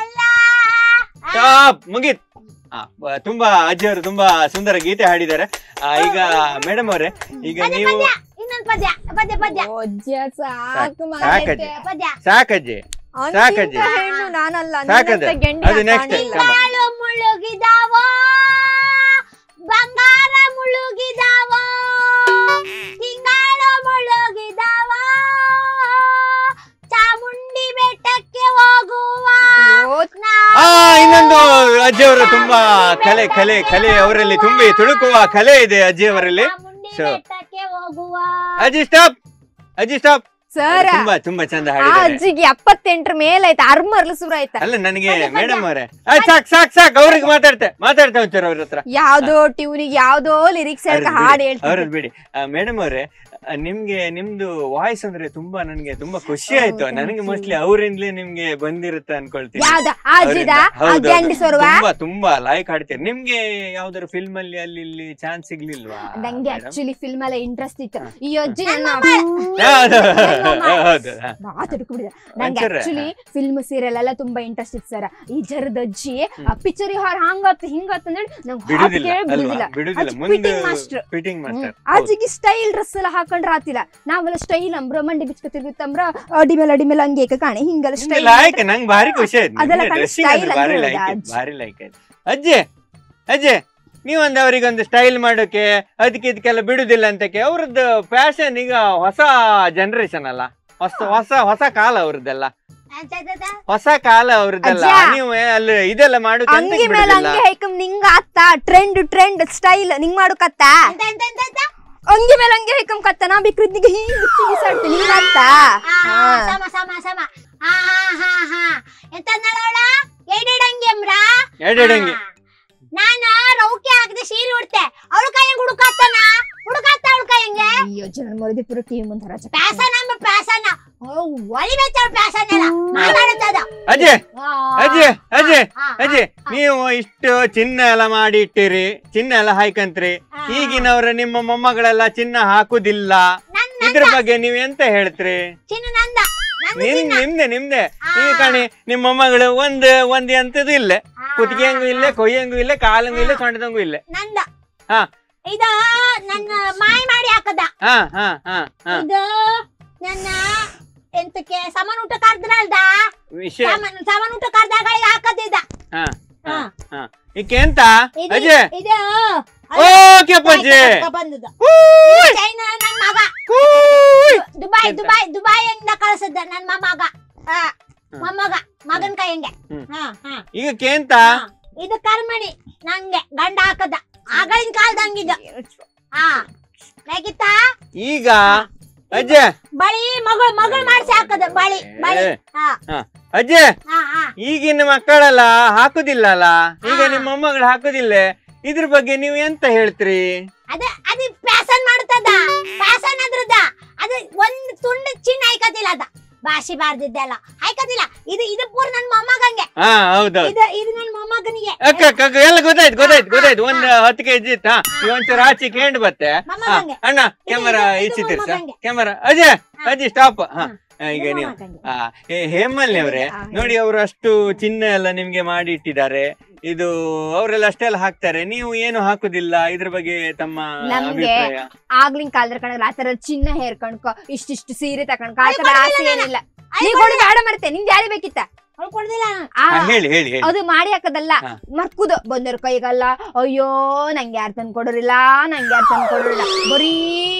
[SPEAKER 3] top ಮುಗೀತ್ ಆ, ಬ- ತುಂಬಾ ಅಜ್ಜಿಯವರು ತುಂಬಾ ಸುಂದರ ಗೀತೆ ಹಾಡಿದ್ದಾರೆ ಆ, ಈಗ ಮೇಡಮ್ ಅವರೇ ಈಗ
[SPEAKER 5] ಪದ್ಯ
[SPEAKER 3] ನೀವು
[SPEAKER 5] ಪದ್ಯ ಇನ್ನೊಂದು ಪದ್ಯ ಪದ್ಯ ಪದ್ಯ
[SPEAKER 4] ಅಜ್ಜ ಸಾಕು
[SPEAKER 3] ಸಾಕಜ್ಜಿ
[SPEAKER 5] ಪದ್ಯ
[SPEAKER 3] ಸಾಕಜ್ಜಿ ಸಾಕಜ್ಜಿ.
[SPEAKER 4] ಹೆಣ್ಣು ನಾನಲ್ಲ
[SPEAKER 3] ಸಾಕಜ್ಜಿ.
[SPEAKER 4] ನಿನ್ನಂತ ಗೆಂಡಿ
[SPEAKER 3] ಅದು
[SPEAKER 4] ನಾ
[SPEAKER 3] next.
[SPEAKER 4] ಕಾಣಿಲ್ಲ.
[SPEAKER 3] come on.
[SPEAKER 5] ತಿಂಗಳು ಮುಳುಗಿದಾವೋ ಬಂಗಾರ ಮುಳುಗಿದಾವೋ ತಿಂಗಳು ಮುಳುಗಿದಾವೋ ಚಾಮುಂಡಿ ಬೆಟ್ಟಕ್ಕೆ ಹೋಗುವ
[SPEAKER 4] ಅಯ್ಯೋ,
[SPEAKER 3] ಆ ಇನ್ನೊಂದು ಅಜ್ಜಿಯವರು ತುಂಬಾ ಕಲೆ ಕಲೆ ಕಲೆ ಅವರಲ್ಲಿ ತುಂಬಿ ತುಳುಕುವ ಕಲೆ ಇದೆ ಅಜ್ಜಿಯವರಲ್ಲಿ
[SPEAKER 5] ಚಾಮುಂಡಿ
[SPEAKER 3] So.
[SPEAKER 5] ಬೆಟ್ಟಕ್ಕೆ ಹೋಗುವ
[SPEAKER 3] ಅಜ್ಜಿ ಸ್ಟಾಪ್ ಅಜ್ಜಿ ಸ್ಟಾಪ್
[SPEAKER 4] ಸರ್
[SPEAKER 3] ತುಂಬಾ ತುಂಬಾ ಚಂದ
[SPEAKER 4] ಆ
[SPEAKER 3] ಹಾಡಿದ್ದಾರೆ
[SPEAKER 4] ಅಜ್ಜಿಗೆ ಎಪ್ಪತ್ತೆಂಟರ ಮೇಲೆ ಆಯ್ತು ಅರ್ಮರ್ಲು ಶುರು ಆಯ್ತಾ
[SPEAKER 3] ಅಲ್ಲ ನನಗೆ ಮೇಡಮ್ ಅವರೇ ಸಾಕ್ ಸಾಕ್ ಸಾಕ್ ಅವ್ರಿಗೆ ಮಾತಾಡ್ತೆ ಮಾತಾಡ್ತೆ ಒಂಚೂರು ಅವ್ರ ಹತ್ರ
[SPEAKER 4] ಯಾವ್ದೋ ಟ್ಯೂನಿಗೆ ಯಾವ್ದೋ ಲಿರಿಕ್ಸ್ ಹೇಳ್ಕ ಹಾಡ್ ಹೇಳ್ತಾರೆ
[SPEAKER 3] ಅವ್ರದ್ ಬಿಡಿ ಮೇಡಮ್ ಅವರೇ ನಿಮ್ಗೆ ನಿಮ್ದು ವಾಯ್ಸ್ ಅಂದ್ರೆ ತುಂಬಾ ನನ್ಗೆ ತುಂಬಾ ಖುಷಿ
[SPEAKER 4] Oh,
[SPEAKER 3] ಆಯ್ತು.
[SPEAKER 4] thank
[SPEAKER 3] ನನಗೆ
[SPEAKER 4] you.
[SPEAKER 3] ಮೋಸ್ಟ್ಲಿ ಅವರಿಂದಲೇ ನಿಮ್ಗೆ ಬಂದಿರುತ್ತೆ ಅನ್ಕೊಳ್ತೀನಿ.
[SPEAKER 4] ಯಾವ್ದ ಆಜಿದ
[SPEAKER 3] ಹೌದು, ಹೌದು.
[SPEAKER 4] ಗಂಡಸರ್ವಾ
[SPEAKER 3] ತುಂಬಾ ತುಂಬಾ ಲೈಕ್ ಹಾಡ್ತೀರಿ. ನಿಮ್ಗೆ ಯಾವ್ದಾದ್ರು ಫಿಲ್ಮ್ ಅಲ್ಲಿ ಅಲ್ಲಿ ಇಲ್ಲಿ ಚಾನ್ಸ್ ಸಿಗ್ಲಿಲ್ವಾ?
[SPEAKER 4] ನಂಗೆ
[SPEAKER 3] madam?
[SPEAKER 4] ಆಕ್ಚುಲಿ ಫಿಲ್ಮ್ ಎಲ್ಲ ಇಂಟ್ರೆಸ್ಟ್ ಇತ್ತು. ಈ ಅಜ್ಜಿ ನನ್ನ
[SPEAKER 3] ಹೌದು, ಹೌದು. ಹಾ.
[SPEAKER 4] ಮಾತಾಡ್ಕೊಂಡಿದ್ದೆ. ನಂಗೆ
[SPEAKER 3] ಒಂಚೂರು,
[SPEAKER 4] ಆಕ್ಚುಲಿ ಫಿಲ್ಮ್ ಸೀರಿಯಲ್ ಎಲ್ಲ ತುಂಬಾ ಇಂಟ್ರೆಸ್ಟ್ ಇತ್ತು ಸರ್. ಈ ಜರದ ಅಜ್ಜಿ ಪಿಕ್ಚರ್ ಹಾರ್ ಹಂಗತ್ ಹಿಂಗತ್ ಅಂದ್ರೆ ನಂಗೆ
[SPEAKER 3] ಬಿಡುದಿಲ್ಲ ಅಲ್ವಾ?
[SPEAKER 4] ಬಿಡುದಿಲ್ಲ.
[SPEAKER 3] ಬಿಡುದಿಲ್ಲ.
[SPEAKER 4] ಅಜ್ಜಿ
[SPEAKER 3] ಮುಂದೆ
[SPEAKER 4] fitting master.
[SPEAKER 3] Fitting master.
[SPEAKER 4] ಆಜಿಗೆ ಸ್ಟೈಲ್ ಡ್ರೆಸ್ ಎಲ್ಲ ಹಾಕೊಂಡ್ರ ಆತಿಲ್ಲ. ನಾವೆಲ್ಲ ಸ್ಟೈಲ್ ಅಂಬ್ರ ಮಂಡಿ ಬಿಚ್ಕ ತಿರುಗುತ್ತಂಬ್ರ ಅಡಿ ಮೇಲೆ ಅಡಿ ಮೇಲೆ ಹಂಗೆ ಕಾಣೆ ಹಿಂಗೆಲ್ಲ ಸ್ಟೈಲ್
[SPEAKER 3] ಲೈಕ್ ನಂಗೆ ಭಾರಿ ಖುಷಿ ಆಯ್ತು.
[SPEAKER 4] ಅದೆಲ್ಲ
[SPEAKER 3] ನಿಮ್ಗೆ
[SPEAKER 4] ಕಣೆ
[SPEAKER 3] dressing
[SPEAKER 4] style
[SPEAKER 3] ಅಂದ್ರೆ ಭಾರಿ
[SPEAKER 4] ಅಂದ್ರೆ
[SPEAKER 3] ಲೈಕ್ ಆಯ್ತು,
[SPEAKER 4] ಅಜ್ಜಿ.
[SPEAKER 3] ಭಾರಿ ಲೈಕ್ ಆಯ್ತು. ಅಜ್ಜಿ ಅಜ್ಜಿ ನೀವೊಂದು ಅವರಿಗೊಂದು ಸ್ಟೈಲ್ ಮಾಡೋಕೆ ಅದಕ್ಕೆ ಇದಕ್ಕೆಲ್ಲ ಬಿಡುದಿಲ್ಲ ಅಂತಕ್ಕೆ. ಅವ್ರದ್ದು ಫ್ಯಾಷನ್ ಈಗ ಹೊಸ ಜನರೇಷನ್ ಅಲ್ಲ, ಹೊಸ ಹೊಸ ಹೊಸ ಕಾಲ ಅವ್ರದ್ದೆಲ್ಲ, ಹೊಸ ಕಾಲ ಅವ್ರದ್ದೆಲ್ಲ.
[SPEAKER 4] ಅಜ್ಜ.
[SPEAKER 3] ನೀವು ಅಲ್ಲಿ ಇದೆಲ್ಲ ಮಾಡೋಕೆ
[SPEAKER 4] ಅಂಗಿ
[SPEAKER 3] ಎಂತಕ್ಕೆ
[SPEAKER 4] ಮೇಲೆ
[SPEAKER 3] ಬಿಡುದಿಲ್ಲ?
[SPEAKER 4] ಅಂಗಿ ಹೈಕಮ್ ನಿಂಗ ಆತ್ತ ಟ್ರೆಂಡ್ ಟ್ರೆಂಡ್ ಸ್ಟೈಲ್ ನಿಂಗ್ ಮಾಡೋಕತ್ತ ಅಂಗಿ ಮೇಲೆ ಅಂಗಿ ಹೈಕಮ್ ಕತ್ತ ನಾ ಬಿಕ್ರಿದ್ನಿಗೆ ಹಿಂಗ್ ಬಿಸಾಡ್ತೀನಿ ನಿಂಗ ಆತ್ತ
[SPEAKER 5] ಸಮ ಸಮ ಸಮ ಹಾ ಹಾ ಹಾ ಎಂತ ನಳವಳ ಎಡೆಡಂಗಿ ಅಮ್ರ
[SPEAKER 3] ಎಡೆಡಂಗಿ.
[SPEAKER 5] ನಾನು ರೌಕೆ ಹಾಕದೆ ಸೀರೆ ಉಡ್ತೆ ಅವಳ ಕೈ ಹೆಂಗ್ ಹುಡುಕಾತನ ಹುಡುಕಾತ ಅವಳ ಕೈ ಹೆಂಗೆ
[SPEAKER 4] ಅಯ್ಯೋ ಜನ ಮರದಿ ಪುರ ಟಿವಿ ಮುಂದೆ ರಾಜ
[SPEAKER 5] ಪ್ಯಾಸನ್ ಅಂಬ ಪ್ಯಾಸನ್ ಒಲಿ ಬೆಚ್ಚ ಪ್ಯಾಸನ್ ಎಲ್ಲ ಮಾತಾಡುತ್ತದ
[SPEAKER 3] ಅಜ್ಜಿ ಅಜ್ಜಿ ಅಜ್ಜಿ ಅಜ್ಜಿ ನೀವು ಇಷ್ಟು ಚಿನ್ನ ಎಲ್ಲ ಮಾಡಿ ಇಟ್ಟಿರಿ, ಚಿನ್ನ ಎಲ್ಲ ಹಾಯ್ಕಂತ್ರಿ. ಈಗಿನವ್ರ ನಿಮ್ಮ ಮೊಮ್ಮಗಳೆಲ್ಲ ಚಿನ್ನ ಹಾಕುದಿಲ್ಲ. ಇದ್ರ ಬಗ್ಗೆ ನೀವ್ ಎಂತ ಹೇಳ್ತ್ರಿ?
[SPEAKER 5] ಚಿನ್ನ ನಂದ
[SPEAKER 3] ನಿಮ್ ನಿಮ್ದೆ ನಿಮ್ದೆ ಈಗ ಕಣಿ ನಿಮ್ಮ ಮೊಮ್ಮಗಳು ಒಂದ್ ಒಂದ್ ಎಂತದು ಇಲ್ಲ, ಕುತ್ತಿಗೆಂಗು ಇಲ್ಲ, ಕೊಯ್ಯಂಗು ಇಲ್ಲ, ಕಾಲಂಗು ಇಲ್ಲ, ಸೊಂಟದಂಗು ಇಲ್ಲ.
[SPEAKER 5] ನಂದ
[SPEAKER 3] ಹಾ
[SPEAKER 5] ಇದ ನನ್ನ ಮಾಯ ಮಾಡಿ ಹಾಕದ
[SPEAKER 3] ಹಾ ಹಾ ಹಾ ಹಾ
[SPEAKER 5] ಇದು ನನ್ನ ಎಂತಕ್ಕೆ ಸಮಾನ ಊಟ ಕರ್ದ್ರಲ್ದ
[SPEAKER 3] ವಿಷಯ
[SPEAKER 5] ಸಮಾನ ಊಟ ಕರ್ದಾಗ ಹಾಕದಿದ್ದ
[SPEAKER 3] ಹಾ ಹಾ ಹಾ ಈಕೆ ಎಂತ ಅಜ್ಜಿ?
[SPEAKER 5] ಇದು
[SPEAKER 3] ಓಕೆ ಪಜ್ಜಿ.
[SPEAKER 5] ಬಂದದ ಚೈನಾ ನನ್ ಮಗ ದುಬೈ ದುಬೈ ದುಬೈಯಿಂದ ಕಳ್ಸದ ನನ್ ಮೊಮ್ಮಗ ಮೊಮ್ಮಗ ಮಗನ್ ಕೈಯಂಗೆ ಹಾ ಹಾ
[SPEAKER 3] ಈಗ ಕೇಂತ
[SPEAKER 5] ಇದು ಕರ್ಮಣಿ ನಂಗೆ ಗಂಡ ಹಾಕದ ಆಗಳಿನ ಕಾಲದಂಗಿದ ಹಾ ಹೇಗಿತ್ತಾ
[SPEAKER 3] ಈಗ ಅಜ್ಜಿ
[SPEAKER 5] ಬಳಿ ಮಗಳು ಮಗಳು ಮಾಡ್ಸಿ ಹಾಕದ ಬಳಿ ಬಳಿ ಹಾ
[SPEAKER 3] ಅಜ್ಜಿ
[SPEAKER 5] ಹಾ ಹಾ
[SPEAKER 3] ಈಗಿನ ಮಕ್ಕಳೆಲ್ಲ ಹಾಕುದಿಲ್ಲ ಅಲ್ಲ, ಈಗ ನಿಮ್ಮ ಮೊಮ್ಮಗಳು ಹಾಕುದಿಲ್ಲ. ಇದ್ರ ಬಗ್ಗೆ ನೀವು ಎಂತ ಹೇಳ್ತೀರಿ?
[SPEAKER 5] ಅದ ಅದ ಫ್ಯಾಷನ್ ಮಾಡುತ್ತದ ಫ್ಯಾಷನ್ ಅದ್ರದ ಅದ ಒಂದ್ ತುಂಡು ಚಿನ್ನ ಹಾಕದಿಲ್ಲ ಅದ ಭಾಷೆ ಬಾರ್ದಿದ್ದೆಲ್ಲ ಹಾಕದಿಲ್ಲ. ಇದು ಇದು ಪೂರ್ ನನ್ ಮೊಮ್ಮಗಂಗೆ.
[SPEAKER 3] ಹಾ ಹೌದು
[SPEAKER 5] ಇದು ಇದು ನನ್ ಮೊಮ್ಮಗನಿಗೆ
[SPEAKER 3] ಅಕ್ಕ ಅಕ್ಕ ಎಲ್ಲ ಗೊತ್ತಾಯ್ತು ಗೊತ್ತಾಯ್ತು ಗೊತ್ತಾಯ್ತು. ಒಂದ್ ಹತ್ತು ಕೆಜಿ ಇತ್ತ ಒಂಚೂರು ಆಚೆ ಕೇಂಡ್ ಬತ್ತೆ.
[SPEAKER 5] ಮೊಮ್ಮಗಂಗೆ.
[SPEAKER 3] ಅಣ್ಣ ಕ್ಯಾಮರಾ
[SPEAKER 5] ಇದು
[SPEAKER 3] ಈಚೆ ತಿರ್ಸ
[SPEAKER 5] ಮೊಮ್ಮಗಂಗೆ.
[SPEAKER 3] ಕ್ಯಾಮರಾ ಅಜ್ಜಿ ಅಜ್ಜಿ ಸ್ಟಾಪ್. ಹಾ ಈಗ
[SPEAKER 5] ಇದು
[SPEAKER 3] ನೀವು
[SPEAKER 5] ಮೊಮ್ಮಗಂಗೆ.
[SPEAKER 3] ಆ ಹೇಮಲ್ಲಿ ಅವರೇ ನೋಡಿ, ಅವರು ಅಷ್ಟು ಚಿನ್ನ ಎಲ್ಲ ನಿಮ್ಗೆ ಮಾಡಿ ಇಟ್ಟಿದ್ದಾರೆ. ಇದು ಅವರೆಲ್ಲ ಅಷ್ಟೆಲ್ಲ ಹಾಕ್ತಾರೆ, ನೀವು ಏನು ಹಾಕುದಿಲ್ಲ. ಇದ್ರ ಬಗ್ಗೆ ತಮ್ಮ
[SPEAKER 4] ನಮ್ಗೆ
[SPEAKER 3] ಅಭಿಪ್ರಾಯ?
[SPEAKER 4] ಆಗ್ಲಿನ್ ಕಾಲದ ಕಣಲ್ಲ ಆತರ ಚಿನ್ನ ಹೇರ್ಕೊಂಡ್ಕೊ ಇಷ್ಟಿಷ್ಟು ಸೀರೆ ತಕೊಂಡ್ಕೊ ಆತರ ಆಸೆ ಏನಿಲ್ಲ. ನೀವ್ ಕೊಡು ಬೇಡ ಮರ್ತೆ ನಿಮ್ಗೆ ಯಾರಿ ಬೇಕಿತ್ತ
[SPEAKER 5] ಅವ್ಳು ಕೊಡುದಿಲ್ಲ.
[SPEAKER 4] ಆ,
[SPEAKER 3] ಹಾ, ಹೇಳಿ ಹೇಳಿ ಹೇಳಿ.
[SPEAKER 4] ಅದು ಮಾಡಿ ಹಾಕದಲ್ಲ
[SPEAKER 3] ಹಾ.
[SPEAKER 4] ಮರ್ಕುದು ಬಂದರ ಕೈಗಲ್ಲ. ಅಯ್ಯೋ ನಂಗೆ ಯಾರು ತಂದು ಕೊಡೋರಿಲ್ಲ, ನಂಗೆ ಯಾರು ತಂದು ಕೊಡೋರಿಲ್ಲ. ಬರೀ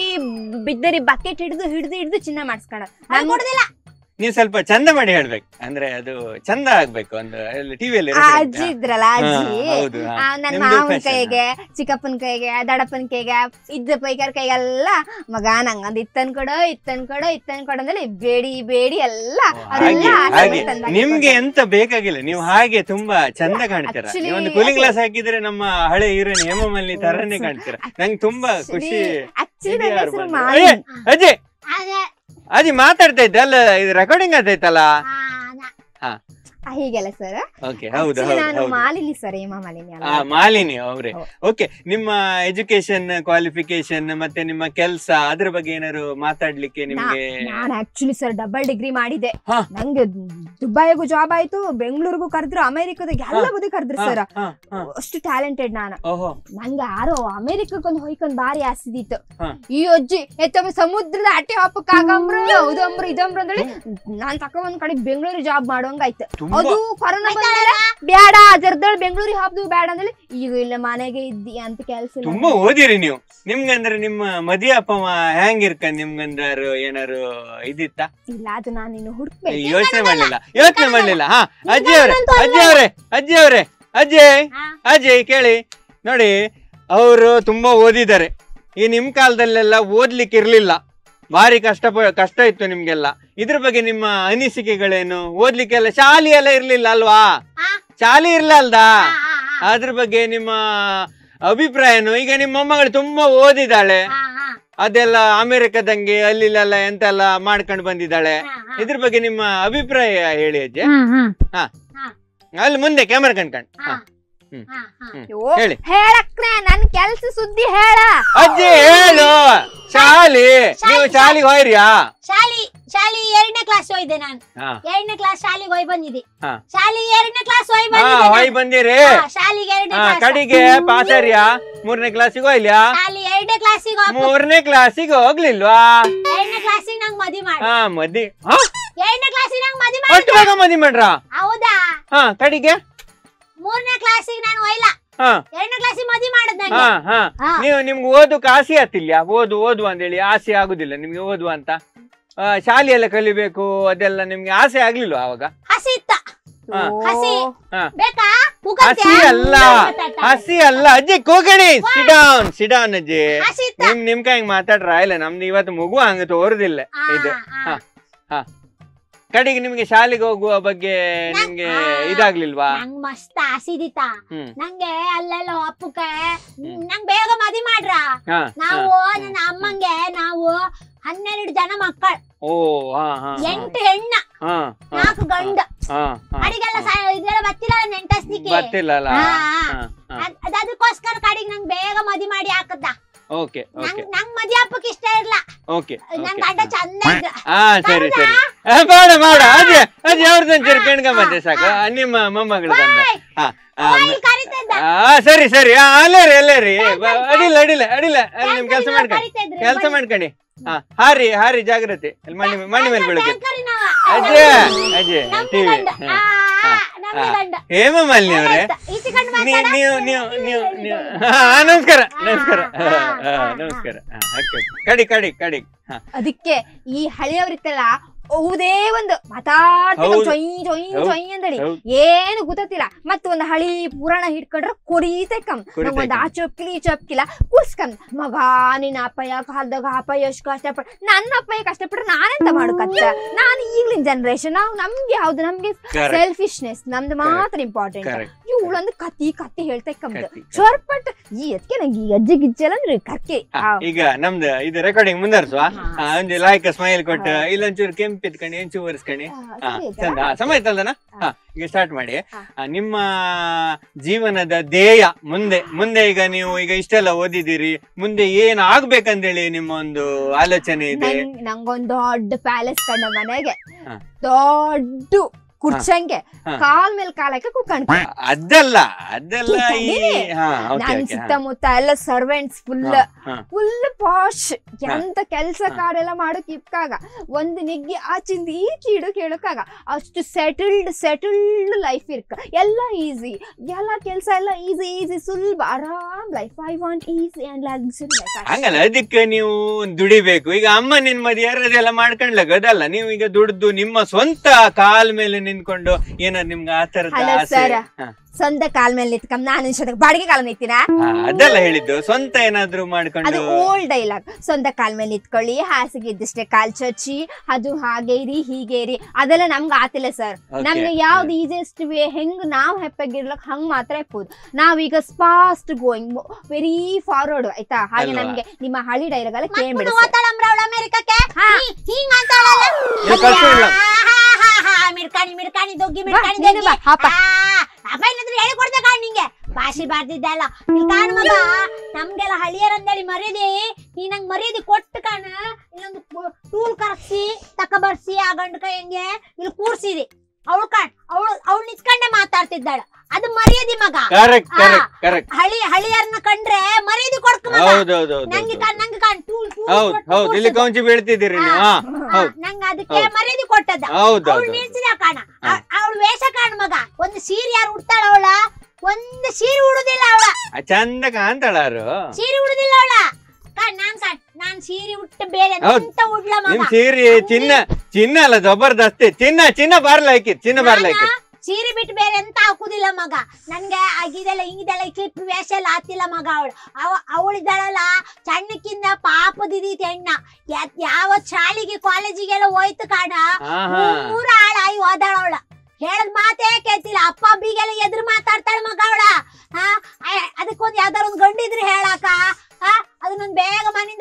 [SPEAKER 4] ಬಿದ್ದರಿ ಬಕೆಟ್ ಹಿಡಿದು ಹಿಡಿದು ಹಿಡಿದು ಚಿನ್ನ ಮಾಡಿಸ್ಕೊಳ.
[SPEAKER 5] ಅವ್ಳು ಕೊಡುದಿಲ್ಲ.
[SPEAKER 3] ನೀವು ಸ್ವಲ್ಪ ಚಂದ ಮಾಡಿ ಹೇಳ್ಬೇಕು, ಅಂದ್ರೆ ಅದು ಚಂದ ಆಗ್ಬೇಕು. ಒಂದು ಟಿವಿಯಲ್ಲಿ
[SPEAKER 4] ಅಜ್ಜಿ ಇದ್ರಲ್ಲ ಅಜ್ಜಿ
[SPEAKER 3] ಹೌದು, ಹಾ.
[SPEAKER 4] ಆ, ನನ್
[SPEAKER 3] ನಿಮ್ದು
[SPEAKER 4] ಮಾವನ್
[SPEAKER 3] fashion.
[SPEAKER 4] ಕೈಗೆ ಚಿಕ್ಕಪ್ಪನ ಕೈಗೆ ದಡಪ್ಪನ ಕೈಗೆ ಇದ್ದ ಪೈಕರ್ ಕೈಗೆಲ್ಲ ಮಗ ನಂಗೊಂದ್ ಇತ್ತನ್ ಕೊಡೋ ಇತ್ತನ್ ಕೊಡೋ ಇತ್ತನ್ ಕೊಡೋ ಅಂದ್ರೆ ಬೇಡಿ ಬೇಡಿ ಎಲ್ಲ
[SPEAKER 3] ಹಾಗೆ
[SPEAKER 4] ಅದೆಲ್ಲ
[SPEAKER 3] ಹಾಗೆ
[SPEAKER 4] ತಂದಾಕಿ
[SPEAKER 3] ನಿಮ್ಗೆ
[SPEAKER 4] ಕೊಡ್ತಾರೆ.
[SPEAKER 3] ಎಂತ ಬೇಕಾಗಿಲ್ಲ, ನೀವು ಹಾಗೆ ತುಂಬಾ ಚಂದ ಕಾಣ್ತೀರ.
[SPEAKER 4] Actually,
[SPEAKER 3] ನೀವು ಒಂದು ಕೂಲಿಂಗ್
[SPEAKER 4] ಅದೇ.
[SPEAKER 3] ಗ್ಲಾಸ್ ಹಾಕಿದ್ರೆ ನಮ್ಮ ಹಳೆ ಹೀರೋಯಿನ್ ಹೇಮಮಲ್ಲಿ ತರನೇ ಕಾಣ್ತೀರ. ನಂಗೆ ತುಂಬಾ ಖುಷಿ.
[SPEAKER 4] Actually
[SPEAKER 3] ಇದು
[SPEAKER 4] ನನ್ನ
[SPEAKER 3] ಯಾರು
[SPEAKER 4] ಹೆಸರು
[SPEAKER 3] ಬಂದ್ರು?
[SPEAKER 4] ಮಾಲಿನಿ.
[SPEAKER 3] ಏ, ಅಜ್ಜಿ
[SPEAKER 5] ಅದೇ
[SPEAKER 3] ಅಜ್ಜಿ ಮಾತಾಡ್ತಾ ಇದ್ದೆ ಅಲ್ಲ, ಇದು ರೆಕಾರ್ಡಿಂಗ್ ಆಗ್ತೈತಲ್ಲ.
[SPEAKER 5] ಆ, ನ-
[SPEAKER 3] ಹಾ
[SPEAKER 4] ಆ, ಹೀಗೆಲ್ಲ ಸರ್
[SPEAKER 3] ಓಕೆ ಹೌದು ಹೌದು
[SPEAKER 4] ನಾನು
[SPEAKER 3] ಹೌದು.
[SPEAKER 4] ಮಾಲಿನಿ ಸರ್ ಹೇಮ ಮಾಲಿನಿ ಅಲ್ಲ.
[SPEAKER 3] ಆ ಮಾಲಿನಿ ಅವ್ರೆ.
[SPEAKER 4] ಹೌದು.
[SPEAKER 3] ಓಕೆ, ನಿಮ್ಮ ಎಜುಕೇಶನ್ ಕ್ವಾಲಿಫಿಕೇಶನ್ ಮತ್ತೆ ನಿಮ್ಮ ಕೆಲಸ ಅದ್ರ ಬಗ್ಗೆ ಏನಾದ್ರು ಮಾತಾಡ್ಲಿಕ್ಕೆ ನಿಮ್ಗೆ?
[SPEAKER 4] ನಾನು ಆಕ್ಚುಲಿ ಸರ್ ಡಬಲ್ ಡಿಗ್ರಿ ಮಾಡಿದೆ.
[SPEAKER 3] ಹಾ.
[SPEAKER 4] ನಂಗೆ ದುಬೈಗೂ ಜಾಬ್ ಆಯ್ತು, ಬೆಂಗಳೂರಿಗೂ ಕರೆದ್ರು, ಅಮೆರಿಕದಾಗ ಎಲ್ಲ ಬದಿ ಕರೆದ್ರು ಸರ್.
[SPEAKER 3] ಹಾ, ಹಾ.
[SPEAKER 4] ಅಷ್ಟು ಟ್ಯಾಲೆಂಟೆಡ್ ನಾನು.
[SPEAKER 3] ಓಹೋ
[SPEAKER 4] ನಂಗೆ ಯಾರೋ ಅಮೆರಿಕಕ್ಕೊಂದು ಹೊಯ್ಕೊಂಡ್ ಬಾರಿ ಆಸಿದಿತ್ತು.
[SPEAKER 3] ಹಾ.
[SPEAKER 4] ಈ ಅಜ್ಜಿ ಎತ್ತೊಮ್ಮೆ ಸಮುದ್ರದ ಅಟ್ಟೆ ಹಾಪಕ್ ಆಗಂಬ್ರು ಹೌದಂಬ್ರು ಇದಮ್ರು ಅಂದ್ರೆ ನಾನ್ ತಕ ಒಂದ್ ಕಡೆ ಬೆಂಗಳೂರು ಜಾಬ್ ಮಾಡೋಂಗ ಆಯ್ತು.
[SPEAKER 3] ತುಂಬಾ
[SPEAKER 4] ಅದು ಕೊರೋನಾ ಬಂದ್ಮೇಲೆ ಬ್ಯಾಡ ಜರ್ದಳ್ ಬೆಂಗಳೂರಿಗೆ ಹಾಪ್ದು ಬೇಡ ಅಂದ್ರೆ ಈಗ ಇಲ್ಲ ಮನೆಗೆ ಇದ್ದಿ ಅಂತ ಕೆಲ್ಸ ಇಲ್ಲ.
[SPEAKER 3] ತುಂಬಾ ಓದಿರಿ ನೀವು. ನಿಮ್ಗಂದ್ರೆ ನಿಮ್ಮ ಮದಿ ಅಪ್ಪ ಅಮ್ಮ ಹೆಂಗಿರ್ಕ ನಿಮ್ಗಂದಾರು ಏನಾರು ಇದಿತ್ತ?
[SPEAKER 4] ಇಲ್ಲ ಅದು ನಾನು ಇನ್ನು ಹುಡುಕ್ಬೇಕು.
[SPEAKER 3] ಯೋಚನೆ ಮಾಡ್ಲಿಲ್ಲ ಯೋಚನೆ ಮಾಡ್ಲಿಲ್ಲ ಹಾ ಅಜ್ಜಿ ಅವ್ರೆ ಅಜ್ಜಿ ಅವ್ರೆ ಅಜ್ಜಿ ಅವ್ರೆ ಅಜ್ಜಿ
[SPEAKER 5] ಹಾ.
[SPEAKER 3] ಅಜ್ಜಿ ಕೇಳಿ ನೋಡಿ, ಅವರು ತುಂಬಾ ಓದಿದ್ದಾರೆ. ಈ ನಿಮ್ ಕಾಲದಲ್ಲೆಲ್ಲ ಓದ್ಲಿಕ್ಕೆ ಇರ್ಲಿಲ್ಲ, ಭಾರಿ ಕಷ್ಟ ಪ- ಕಷ್ಟ ಇತ್ತು ನಿಮ್ಗೆಲ್ಲ. ಇದ್ರ ಬಗ್ಗೆ ನಿಮ್ಮ ಅನಿಸಿಕೆಗಳೇನು? ಓದ್ಲಿಕ್ಕೆಲ್ಲ ಶಾಲೆ ಎಲ್ಲ ಇರ್ಲಿಲ್ಲ ಅಲ್ವಾ?
[SPEAKER 5] ಹಾ.
[SPEAKER 3] ಶಾಲೆ ಇರ್ಲ ಅಲ್ದಾ?
[SPEAKER 5] ಆ, ಆ, ಆ,
[SPEAKER 3] ಅದ್ರ ಬಗ್ಗೆ ನಿಮ್ಮ ಅಭಿಪ್ರಾಯ ಏನು? ಈಗ ನಿಮ್ಮ ಮೊಮ್ಮಗಳು ತುಂಬಾ ಓದಿದಾಳೆ,
[SPEAKER 5] ಆ, ಆ.
[SPEAKER 3] ಅದೆಲ್ಲ ಅಮೆರಿಕದಂಗೆ ಅಲ್ಲಿಲ್ಲ ಎಂತೆಲ್ಲ ಮಾಡ್ಕೊಂಡು ಬಂದಿದ್ದಾಳೆ. ಇದ್ರ ಬಗ್ಗೆ ನಿಮ್ಮ ಅಭಿಪ್ರಾಯ ಹೇಳಿ ಅಜ್ಜಿ. ಹಾ ಅಲ್ಲಿ ಮುಂದೆ ಕ್ಯಾಮರಾ ಕಣ್ಕಂಡ್ ಹೇಳಿ.
[SPEAKER 4] ಹೇಳಕ್ನೆ ನನ್ ಕೆಲ್ಸ ಸುದ್ದಿ ಹೇಳ
[SPEAKER 3] ಅಜ್ಜಿ ಹೇಳು. ಶಾಲಿ ನೀವು ಶಾಲಿಗೆ ಹೋಯ್ರಿಯಾ?
[SPEAKER 5] ಶಾಲಿ ಶಾಲಿ ಎರಡನೇ ಕ್ಲಾಸ್ ಹೋಯ್ದೆ ನಾನು. ಎರಡನೇ ಕ್ಲಾಸ್ ಶಾಲಿಗೆ ಹೋಯ್ ಬಂದಿದ್ದೆ. ಶಾಲಿ ಎರಡನೇ ಕ್ಲಾಸ್ ಹೋಯ್ ಬಂದಿದ್ದೆ.
[SPEAKER 3] ಹೋಯ್ ಬಂದಿರಿ
[SPEAKER 5] ಶಾಲಿಗೆ ಎರಡನೇ
[SPEAKER 3] ಕಡೆಗೆ ಪಾಸರಿಯಾ? ಮೂರನೇ ಕ್ಲಾಸಿಗೆ ಹೋಯ್ಲಿಯಾ?
[SPEAKER 5] ಶಾಲಿ ಎರಡನೇ ಕ್ಲಾಸಿಗೆ
[SPEAKER 3] ಮೂರನೇ ಕ್ಲಾಸಿಗೆ ಹೋಗ್ಲಿಲ್ವಾ?
[SPEAKER 5] ಎರಡನೇ ಕ್ಲಾಸಿಗೆ ನಂಗ್ ಮದಿ ಮಾಡಿ.
[SPEAKER 3] ಹಾ ಮದಿ
[SPEAKER 5] ಎರಡನೇ ಕ್ಲಾಸಿಗೆ ನಂಗ್ ಮದಿ
[SPEAKER 3] ಅಷ್ಟು ಬೇಗ ಮದಿ ಮಾಡ್ರ?
[SPEAKER 5] ಹೌದಾ?
[SPEAKER 3] ಹಾ ಕಡೆಗೆ
[SPEAKER 5] ಮೂರನೇ ಕ್ಲಾಸಿಗೆ ನಾನು ಹೋಯ್ಲ. ಎರಡನೇ ಕ್ಲಾಸಿಗೆ ಮದಿ ಮಾಡದ್ ನಂಗೆ.
[SPEAKER 3] ಹಾ ಹಾ ನೀವು ನಿಮ್ಗೆ ಓದಕ್ಕೆ ಆಸೆ ಆತಿಲ್ಲ? ಓದು ಓದು ಅಂತೇಳಿ ಆಸೆ ಆಗುದಿಲ್ಲ ನಿಮ್ಗೆ ಓದುವ ಅಂತ? ಶಾಲೆ ಎಲ್ಲ ಕಲಿಬೇಕು ಅದೆಲ್ಲ ನಿಮ್ಗೆ ಆಸೆ ಆಗ್ಲಿಲ್ವಾ ಅವಾಗ?
[SPEAKER 5] ಹಸಿ ಇತ್ತ. ಹಸಿ ಬೇಕಾ?
[SPEAKER 3] ಹಸಿ ಅಲ್ಲ ಹಸಿ ಅಲ್ಲ ಅಜ್ಜಿ ಕೂಗಣಿ. ಸಿಡೌನ್ ಸಿಡೌನ್ ಅಜ್ಜಿ. ನಿಮ್ ನಿಮ್ ಕೈ ಮಾತಾಡ್ರ ಇಲ್ಲ ನಮ್ದು ಇವತ್ತು ಮಗು ಹಂಗ ತೋರುದಿಲ್ಲ ಇದು. ಹಾ ಹಾ ಕಡೆಗೆ ನಿಮ್ಗೆ ಶಾಲೆಗೆ ಹೋಗುವ ಬಗ್ಗೆ ನಿಮ್ಗೆ ಇದಾಗ್ಲಿಲ್ವಾ?
[SPEAKER 5] ನಂಗ್ ಮಸ್ತ್ ಆಸಿದಿತ್ತ. ನಂಗೆ ಅಲ್ಲೆಲ್ಲ ಅಪ್ಪಕ್ಕ ನಂಗ್ ಬೇಗ ಮದಿ ಮಾಡ್ರ. ನಾವು ನನ್ನ ಅಮ್ಮಂಗೆ ನಾವು ಹನ್ನೆರಡು ಜನ ಮಕ್ಕಳು.
[SPEAKER 3] ಓ
[SPEAKER 5] ಎಂಟು ಹೆಣ್ಣ ನಾಲ್ಕು ಗಂಡ. ಅಡಿಗೆಲ್ಲ ಇದೆಲ್ಲ ಗೊತ್ತಿಲ್ಲ ನೆಂಟಸ್ನಿಕ್ಕೆ
[SPEAKER 3] ಗೊತ್ತಿಲ್ಲ.
[SPEAKER 5] ಅದಕ್ಕೋಸ್ಕರ ಕಡೆಗೆ ನಂಗ್ ಬೇಗ ಮದಿ ಮಾಡಿ ಹಾಕದ್ದ.
[SPEAKER 3] ಓಕೆ
[SPEAKER 5] ನಂಗ್ ಮದಿ ಹಬ್ಬಕ್ಕೆ ಇಷ್ಟ ಇರ್ಲ.
[SPEAKER 3] ಓಕೆ
[SPEAKER 5] ನನ್ ಗಂಡ ಚಂದ ಇದ್ದ.
[SPEAKER 3] ಹಾ ಸರಿ ಸರಿ ಬೇಡ ಬೇಡ ಅಜ್ಜಿ ಅಜ್ಜಿ ಅವ್ರದ್ದು ಚೇರ್ ಕೆಣ್ಕೊಂಬಂದೆ ಸಾಕು. ನಿಮ್ಮ ಮೊಮ್ಮಗಳು ಬಂದ. ಹಾ ಸರಿ ಸರಿ ಅಲ್ಲೇ ರೀ ಅಲ್ಲೇ ರೀ ಅಡಿಲ್ಲ ಅಡಿಲ್ಲ ಅಡಿಲ್ಲ ಅಲ್ಲಿ ನಿಮ್ ಕೆಲ್ಸ ಮಾಡ್ಕೊಂಡು ಕೆಲ್ಸ ಮಾಡ್ಕೊಂಡಿ. ಹಾ ಹಾರಿ ಹಾರಿ ಜಾಗ್ರತೆ ಅಲ್ಲಿ ಮಣ್ಣಿ ಮಣ್ಣಿ ಮೇಲೆ ಬೆಳಗ್ಗೆ. ಅಜ್ಜಿ ಅಜ್ಜಿ ಟಿವಿ ಹೇಮಮಾಲಿನಿ ಅವ್ರೆ ನೀವು ನೀವು ನೀವು ನೀವು ಹಾ ನಮಸ್ಕಾರ ನಮಸ್ಕಾರ ನಮಸ್ಕಾರ. ಕಡಿ ಕಡಿ ಕಡಿ.
[SPEAKER 4] ಅದಕ್ಕೆ ಈ ಹಳೆಯವ್ರಿತ್ತಲ್ಲ ಹೌದೇ ಒಂದು ಮಾತಾಡ್ತಿಲ್ಲ ಚೊಯ್ ಚೊಯ್ ಚೊಯ್ ಅಂದಳಿ ಏನು ಗೊತ್ತಿಲ್ಲ. ಮತ್ತ ಒಂದ್ ಹಳಿ ಪುರಾಣ ಹಿಡ್ಕೊಂಡ್ರ ಕೊರೀತೈಕಂ ಒಂದ್ ಆ ಚೊಪ್ಕಿಲಿ ಈ ಚೊಪ್ಕಿಲ್ಲ ಕೂರ್ಸ್ಕಂ ಮಗ ನಿನ್ನ ಅಪ್ಪಯ್ಯ ಕಾಲ್ದಾಗ ಅಪ್ಪಯ್ಯ ಎಷ್ಟು ಕಷ್ಟಪಡ್ ನನ್ನ ಅಪ್ಪಯ್ಯ ಕಷ್ಟಪಟ್ರೆ ನಾನೆಂತ ಮಾಡಕತ್ತ. ನಾನು ಈಗ್ಲಿನ ಜನರೇಷನ್ ನಾವು ನಮ್ಗೆ ಯಾವ್ದು ನಮ್ಗೆ ಸೆಲ್ಫಿಶ್ನೆಸ್ ನಮ್ದು ಮಾತ್ರ ಇಂಪಾರ್ಟೆಂಟ್. ಇವಳೊಂದು ಕತ್ತಿ ಕತ್ತಿ ಹೇಳ್ತೈಕಂದು ಚೊರ್ಪಟ್ ಈ ಅದಕ್ಕೆ ನಂಗೆ ಈ ಅಜ್ಜಿ ಗಿಜ್ಜೆಲ್ಲ ಅಂದ್ರೆ ಕರ್ಕೆ.
[SPEAKER 3] ಈಗ ನಮ್ದು ಇದು ರೆಕಾರ್ಡಿಂಗ್ ಮುಂದರ್ಸುವ ಒಂದು ಲಾಯ್ಕ ಸ್ಮೈಲ್ ಕೊಟ್ಟು ಇಲ್ಲೊಂಚೂರು ಕೆಂಪು ಇತ್ಕೊಂಡು ಎಂಚು ಒರೆಸ್ಕೊಂಡು ಚಂದ ಸಮಯ ಇತ್ತಲ್ದನ. ಹಾ ಈಗ ಸ್ಟಾರ್ಟ್ ಮಾಡಿ. ನಿಮ್ಮ ಜೀವನದ ಧ್ಯೇಯ ಮುಂದೆ ಮುಂದೆ ಈಗ ನೀವು ಈಗ ಇಷ್ಟೆಲ್ಲ ಓದಿದಿರಿ ಮುಂದೆ ಏನ್ ಆಗ್ಬೇಕಂತೇಳಿ ನಿಮ್ಮ ಒಂದು ಆಲೋಚನೆ ಇದೆ?
[SPEAKER 4] ನಂಗೊಂದು ದೊಡ್ಡ ಪ್ಯಾಲೇಸ್ ಕಂಡ ಮನೆಗೆ ದೊಡ್ಡ ಕುರ್ಚಂಗೆ ಕಾಲ್ ಮೇಲೆ ಕಾಲಕ್ಕೆ ಕುತ್ಕೊಂಡ್
[SPEAKER 3] ಅದಲ್ಲ ಅದೆಲ್ಲ
[SPEAKER 4] ನನ್ ಸುತ್ತಮುತ್ತ ಎಲ್ಲ ಸರ್ವೆಂಟ್ಸ್ ಫುಲ್ ಫುಲ್ ಪಾಶ್ ಎಂತ ಕೆಲ್ಸ ಕಾಡೆಲ್ಲ ಮಾಡೋಕ್ ಇಪ್ಕಾಗ ಒಂದ್ ನಿಗ್ಗಿ ಆಚಿಂದ ಈ ಕೀಡು ಕೇಳಕ್ಕಾಗ ಅಷ್ಟು ಸೆಟಲ್ಡ್ ಸೆಟಲ್ಡ್ ಲೈಫ್ ಇರ್ಕ ಎಲ್ಲ ಈಸಿ ಎಲ್ಲ ಕೆಲ್ಸ ಎಲ್ಲ ಈಸಿ ಈಸಿ ಸುಲಭ ಆರಾಮ್ life. I want easy and luxury life.
[SPEAKER 3] ಹಂಗಲ್ಲ ಅದಕ್ಕೆ ನೀವು ದುಡಿಬೇಕು. ಈಗ ಅಮ್ಮ ನಿನ್ ಮದಿ ಯಾರದೆಲ್ಲ ಮಾಡ್ಕೊಂಡ್ಲಾಗ ಅದಲ್ಲ ನೀವು ಈಗ ದುಡ್ದು ನಿಮ್ಮ ಸ್ವಂತ ಕಾಲ್ ಮೇಲೆ ನಿಂತ್ಕೊಂಡು ಏನಾದ್ರು ನಿಮ್ಗೆ ಆ ತರದ
[SPEAKER 4] ಸರ್ ಸ್ವಂತ ಕಾಲ್ ಮೇಲೆ ನಿಂತ್ಕೊಂಡ್ ನಾನು ಬಾಡಿಗೆ ಕಾಲ ನಿಂತೀನ
[SPEAKER 3] ಅದೆಲ್ಲ ಹೇಳಿದ್ದು ಸ್ವಂತ ಏನಾದ್ರು ಮಾಡ್ಕೊಂಡು.
[SPEAKER 4] ಅದು ಓಲ್ಡ್ ಡೈಲಾಗ್. ಸ್ವಂತ ಕಾಲ್ ಮೇಲೆ ನಿಂತ್ಕೊಳ್ಳಿ ಹಾಸಿಗೆ ಇದ್ದಷ್ಟೇ ಕಾಲ್ ಚಚ್ಚಿ ಅದು ಹಾಗೆ ಇರಿ ಹೀಗೆ ಇರಿ ಅದೆಲ್ಲ ನಮ್ಗೆ ಆತಿಲ್ಲ ಸರ್. ನಮ್ಗೆ ಯಾವ್ದು ಈಸಿಯೆಸ್ಟ್ ವೇ ಹೆಂಗ್ ನಾವ್ ಹೆಪ್ಪಾಗಿರ್ಲಕ್ ಹಂಗ್ ಮಾತ್ರ ಇರ್ಬೋದು. ನಾವೀಗ ಫಾಸ್ಟ್ ಗೋಯಿಂಗ್ ವೆರಿ ಫಾರ್ವರ್ಡ್ ಆಯ್ತಾ. ಹಾಗೆ ನಮ್ಗೆ ನಿಮ್ಮ ಹಳಿ ಡೈಲಾಗ್ ಎಲ್ಲ ಕೇಳ್ಬಿಡ
[SPEAKER 5] ಅಮೆರಿಕಕ್ಕೆ ಮಿಡ್ಕಾಣಿ ಮಿಡ್ಕಾಣಿ ದೊಗ್ಗಿ ಮಿಡ್ಕಾಣಿ ಹೇಳಿ ಕೊಡ್ದೆ ಕಾಣ್ ನಿಂಗೆ ಭಾಷೆ ಬಾರ್ದಿದ್ದಲ್ಲ ಕಾಣ್ ಮಗ. ನಮ್ಗೆಲ್ಲ ಹಳಿಯರಂದೇಳಿ ಮರ್ಯಾದೆ ನೀ ನಂಗ್ ಮರ್ಯಾದೆ ಕೊಟ್ಟು ಕಾಣ. ಇಲ್ಲೊಂದು ಟೂಲ್ ಕರ್ಸಿ ತಕ ಬರ್ಸಿ ಆ ಗಂಡ ಹೆಂಗೆ ಇಲ್ಲಿ ಕೂರ್ಸಿದಿ ಅವಳು ಕಾಣ್ ಅವಳು ಅವಳು ನಿತ್ಕೊಂಡೆ ಮಾತಾಡ್ತಿದ್ದಾಳ ಅದು ಮರ್ಯಾದೆ ಮಗ. ಹಳಿ ಹಳಿಯರ್ನ ಕಂಡ್ರೆ ಮರ್ಯಾದೆ ಕೊಡ್ಕ ನಂಗೆ ನಂಗೆ ಕಾಣ್ ಟೂಲ್ ನಂಗ ಅದಕ್ಕೆ ಮರ್ಯಾದೆ ಕೊಟ್ಟದ ಅವಳು ನಿಲ್ಸಿದ ಕಾಣ. ಅವಳು ವೇಷ ಕಾಣ್ ಮಗ. ಒಂದು ಸೀರೆ ಯಾರು ಉಡ್ತಾಳ ಅವಳ ಒಂದು ಸೀರೆ ಉಡುದಿಲ್ಲ ಅವಳ
[SPEAKER 3] ಚಂದ ಕಾಣ್ತಾಳಾರು
[SPEAKER 5] ಸೀರೆ ಉಡುದಿಲ್ಲ ಅವಳ ನಾನ್ ಕಾಣ್ ನಾನ್ ಸೀರೆ ಉಟ್ಟ ಬೇರೆ ಎಂತ ಉಡ್ಲ ಮಗ.
[SPEAKER 3] ಸೀರೆ ಚಿನ್ನ ಚಿನ್ನ ಅಲ್ಲ ಜಬರ್ದಸ್ತಿ ಚಿನ್ನ ಚಿನ್ನ ಬಾರ್ಲಾಕಿ ಚಿನ್ನ ಬಾರ್ಲಾಕಿ
[SPEAKER 5] ಸೀರೆ ಬಿಟ್ಟು ಬೇರೆ ಎಂತ ಹಾಕುದಿಲ್ಲ ಮಗ. ನನ್ಗೆ ಆಗಿದೆಲ್ಲ ಹಿಂಗಿದೆಲ್ಲ ಕ್ಲಿಪ್ ವೇಷ ಎಲ್ಲ ಆತಿಲ್ಲ ಮಗ. ಅವಳು ಅವ ಅವಳಿದ್ದಾಳಲ್ಲ ಸಣ್ಣಕ್ಕಿಂದ ಪಾಪದಿದೀತಿ ಹೆಣ್ಣ. ಯಾವ ಶಾಲಿಗೆ ಕಾಲೇಜಿಗೆಲ್ಲ ಹೋಯ್ತು ಕಾಣ ಮೂರ ಹಾಳಾಗಿ ಹೋದಾಳ ಅವಳ. ಹೇಳದ್ ಮಾತೇ ಕೇಳ್ತಿಲ್ಲ. ಅಪ್ಪ ಅಬ್ಬಿಗೆಲ್ಲ ಎದುರು ಮಾತಾಡ್ತಾಳ ಮಗ ಅವಳ. ಹಾ ಅದಕ್ಕೊಂದ್ ಯಾವ್ದಾರ ಒಂದ್ ಗಂಡಿದ್ರೆ ಹೇಳಾಕ ಅದನ್ನೊಂದ್ ಬೇಗ ಮನಿಂದ ಹೆರ್ಗಾಕ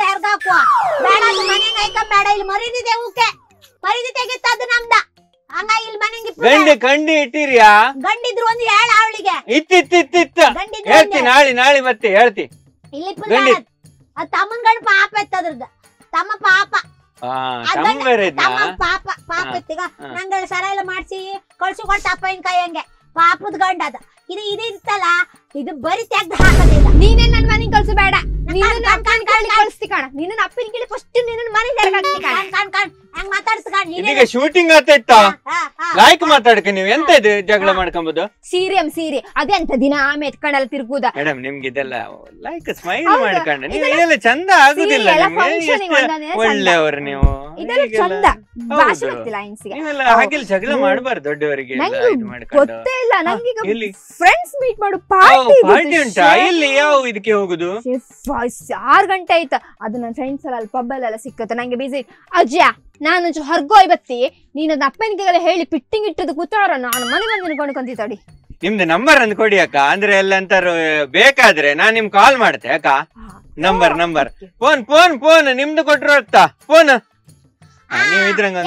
[SPEAKER 5] ಹಾಕುವ ಬೇಡ ಅದು ಮನೆ ನಾಯ್ಕ ಬೇಡ ಇಲ್ಲಿ ಮರಿದಿದೆ ಊಕೆ ಮರಿದಿ ತೆಗಿತ್ತ ಅದು ನಮ್ದ ಹಂಗ ಇಲ್ಲಿ ಮನೆಗೆ
[SPEAKER 3] ಗಂಡಿ ಕಂಡಿ ಇಟ್ಟಿರಿಯಾ
[SPEAKER 5] ಗಂಡಿದ್ರು ಒಂದು ಹೇಳ ಅವಳಿಗೆ
[SPEAKER 3] ಇತ್ತಿತ್ತಿತ್ತಿತ್ತ ಹೇಳ್ತಿ ನಾಳೆ ನಾಳೆ ಮತ್ತೆ ಹೇಳ್ತಿ
[SPEAKER 5] ಇಲ್ಲಿ ಅದ್ ತಮ್ಮನ್ ಗಂಡ ಪಾಪ ಎತ್ತದ್ರದ್ದು ತಮ್ಮ ಪಾಪ ತಮ್ಮ ಪಾಪ ಪಾಪ ಎತ್ತಿಗ ನಂಗೆ ಸರ ಎಲ್ಲ ಮಾಡ್ಸಿ ಕಳ್ಸಿ ಕೊಟ್ಟ ಅಪ್ಪನ ಕೈಯಂಗೆ ಪಾಪದ ಗಂಡ ಅದ ಇದು ಇದು ಇರ್ತಲ್ಲ ಇದು ಬರೀ ತೆಗ್ದು ಹಾಕೋದಿಲ್ಲ
[SPEAKER 4] ನೀನೇ ನನ್ ಮನೆಗೆ ಕಳ್ಸು ಬೇಡ ನೀನು ಅಪ್ಪನ ಕೈಲಿ ಕಳಿಸ್ತಿ ಕಾಣ ನೀನು ಅಪ್ಪನ ಕೈಲಿ ಫಸ್ಟ್ ನಿನ್ನ ಮನೆಗೆ ಹಾಕ್ತಿ ಕಾಣ
[SPEAKER 5] ಕಾಣ್ ಕಾಣ್ ಹೆಂಗ್ ಮಾತಾಡ್ತ ಕಾಣ್
[SPEAKER 3] ಇದೀಗ ಶೂಟಿಂಗ್ ಆತೈತ ಲೈಕ್ ಮಾತಾಡಕ ನೀವು ಎಂತ ಇದು ಜಗಳ ಮಾಡ್ಕೊಂಬೋದು
[SPEAKER 4] ಸೀರೆ ಸೀರೆ ಅದೆಂತ ದಿನ ಆಮೇಲೆ ಎತ್ಕೊಂಡೆಲ್ಲ ತಿರ್ಗುದ
[SPEAKER 3] ಮೇಡಮ್ ನಿಮ್ಗೆ ಇದೆಲ್ಲ ಲೈಕ್ ಸ್ಮೈಲ್ ಮಾಡ್ಕೊಂಡು ನೀವು ಇದೆಲ್ಲ ಚಂದ ಆಗುದಿಲ್ಲ ಒಳ್ಳೆಯವರು ನೀವು
[SPEAKER 4] ಇದೆಲ್ಲ ಚಂದ ಭಾಷೆ ಗೊತ್ತಿಲ್ಲ ಇನ್ಸಿಗೆ
[SPEAKER 3] ನೀವೆಲ್ಲ ಹಾಗೆ ಜಗಳ ಮಾಡಬಾರ್ದು ದೊಡ್ಡವರಿಗೆ
[SPEAKER 4] ಗೊತ್ತೇ ಇಲ್ಲ ನಂಗೆ ಫ್ರೆಂಡ್ಸ್ ಮೀಟ್ ಮಾಡು ಪಾರ್ಟಿ
[SPEAKER 3] ಪಾರ್ಟಿ ಉಂಟಾ ಇಲ್ಲಿ ಯಾವ ಇದಕ್ಕೆ ಹೋಗುದು
[SPEAKER 4] ಆರು ಗಂಟೆ ಆಯ್ತಾ ಅದು ನನ್ನ ಫ್ರೆಂಡ್ಸ್ ಎಲ್ಲ ಅಲ್ಲಿ ಪಬ್ ಅಲ್ಲೆಲ್ಲ ಸಿಕ್ಕತ್ತೆ ನಂಗೆ ಬಿಸಿ ಅಜ್ಜ ನಾನು ಹೊರ್ಗೋಯ್ ಬತ್ತಿ ನೀನ್ ಅದ್ ಅಪ್ಪನಿಗೆಲ್ಲ ಹೇಳಿ ಪಿಟ್ಟಿಂಗ್ ಇಟ್ಟದ್ದು ಕೂತಾರ ನಾನು ಮನೆ ಬಂದು ಕೊಂಡ್ಕೊಂತಿದ್ದಾಡಿ
[SPEAKER 3] ನಿಮ್ದು ನಂಬರ್ ಅಂದ್ ಕೊಡಿ ಅಕ್ಕ ಅಂದ್ರೆ ಎಲ್ಲ ಅಂತಾರು ಬೇಕಾದ್ರೆ ನಾನ್ ನಿಮ್ ಕಾಲ್ ಮಾಡ್ತೆ ಅಕ್ಕ number number phone phone phone ನಿಮ್ದು ಕೊಟ್ರು ಅರ್ಥ ಫೋನ್ ನೀವ್ ಇದ್ರಂಗ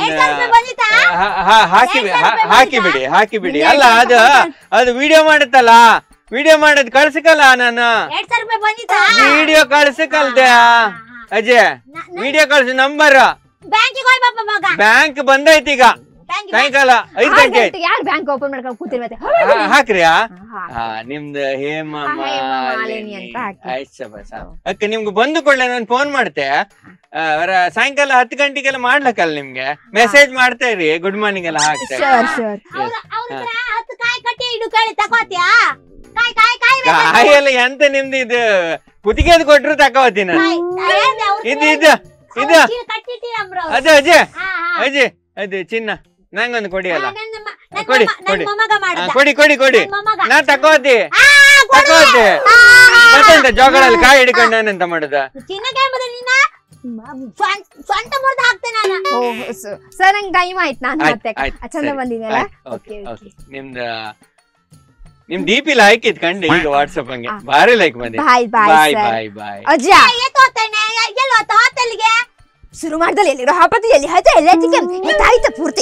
[SPEAKER 3] ಹಾಕಿ ಹಾಕಿ ಬಿಡಿ ಹಾಕಿ ಬಿಡಿ ಅಲ್ಲ ಅದು ಅದು ವಿಡಿಯೋ ಮಾಡುತ್ತಲ್ಲ ವಿಡಿಯೋ ಮಾಡೋದ್ ಕಳ್ಸಕಲ್ಲ ನಾನು ವಿಡಿಯೋ ಕಳ್ಸಕಲ್ದೆ ಅಜಯ್ ವಿಡಿಯೋ ಕಳ್ಸ ನಂಬರ್ ಬ್ಯಾಂಕ್ ಬಂದೈತಿ ಈಗ ಸಾಯಂಕಾಲ ಐದ್ ಗಂಟೆ
[SPEAKER 4] ಯಾರು ಬ್ಯಾಂಕ್ ಓಪನ್ ಮಾಡ್ಕೊಂಡು ಕೂತಿರ್ ಮತ್ತೆ
[SPEAKER 3] ಹಾಕ್ರಿಯಾ ನಿಮ್ದು ಹೇಮ ಅಕ್ಕ ನಿಮ್ಗೆ ಬಂದು ಕೊಡ್ಲೆ ನಾನು ಫೋನ್ ಮಾಡ್ತೆ ಸಾಯಂಕಾಲ ಹತ್ತು ಗಂಟೆಗೆಲ್ಲ ಮಾಡ್ಲಕ್ಕಲ್ಲ ನಿಮ್ಗೆ ಮೆಸೇಜ್ ಮಾಡ್ತಾ ಇರಿ ಗುಡ್ ಮಾರ್ನಿಂಗ್ ಎಲ್ಲ ಹಾಕ್ತೆ ಕಾಯಿ ಎಲ್ಲ ಎಂತ ನಿಮ್ದು ಇದು ಕುತ್ತಿಗೆದ್ ಕೊಟ್ರು ತಕೋತಿ ನಾನು ಇದು ಇದು ಇದು ಅದೇ ಅಜಯ್ ಅಜಯ್ ಅದೇ ಚಿನ್ನ ನಂಗೊಂದು ಕೊಡಿ ಅಲ್ಲ ಕೊಡಿ ಕೊಡಿ ಕೊಡಿ ಕೊಡಿ ಕೊಡಿ ನಾ ತಕೋತಿ ತಕೋತಿ ಮತ್ತೆಂತ ಜೋಗಳಲ್ಲಿ ಕಾಯಿ ಹಿಡ್ಕೊಂಡು ನಾನೆಂತ ಮಾಡುದ
[SPEAKER 4] ಸರ್ ನಂಗೆ ಟೈಮ್ ಆಯ್ತು ನಾನು ಮತ್ತೆ ಚಂದ ಬಂದಿದ್ದೆಲ್ಲ
[SPEAKER 3] ನಿಮ್ದ ನಿಮ್ ಡಿ ಪಿ ಲೈಕ್ ಇದ್ ಕಂಡು ಈಗ ವಾಟ್ಸಪ್ ಹಂಗೆ ಭಾರಿ ಲೈಕ್ ಬಂದಿ
[SPEAKER 4] ಬಾಯ್
[SPEAKER 3] ಬಾಯ್
[SPEAKER 4] ಬಾಯ್
[SPEAKER 3] ಬಾಯ್ ಬಾಯ್
[SPEAKER 4] ಅಜ್ಜ ಶುರು ಮಾಡ್ದಲ್ಲ ಎಲ್ಲಿರೋ ಹಾಪತಿ ಎಲ್ಲಿ ಹಜೆ ಎಲ್ಲ ಆಯ್ತು ಪೂರ್ತಿ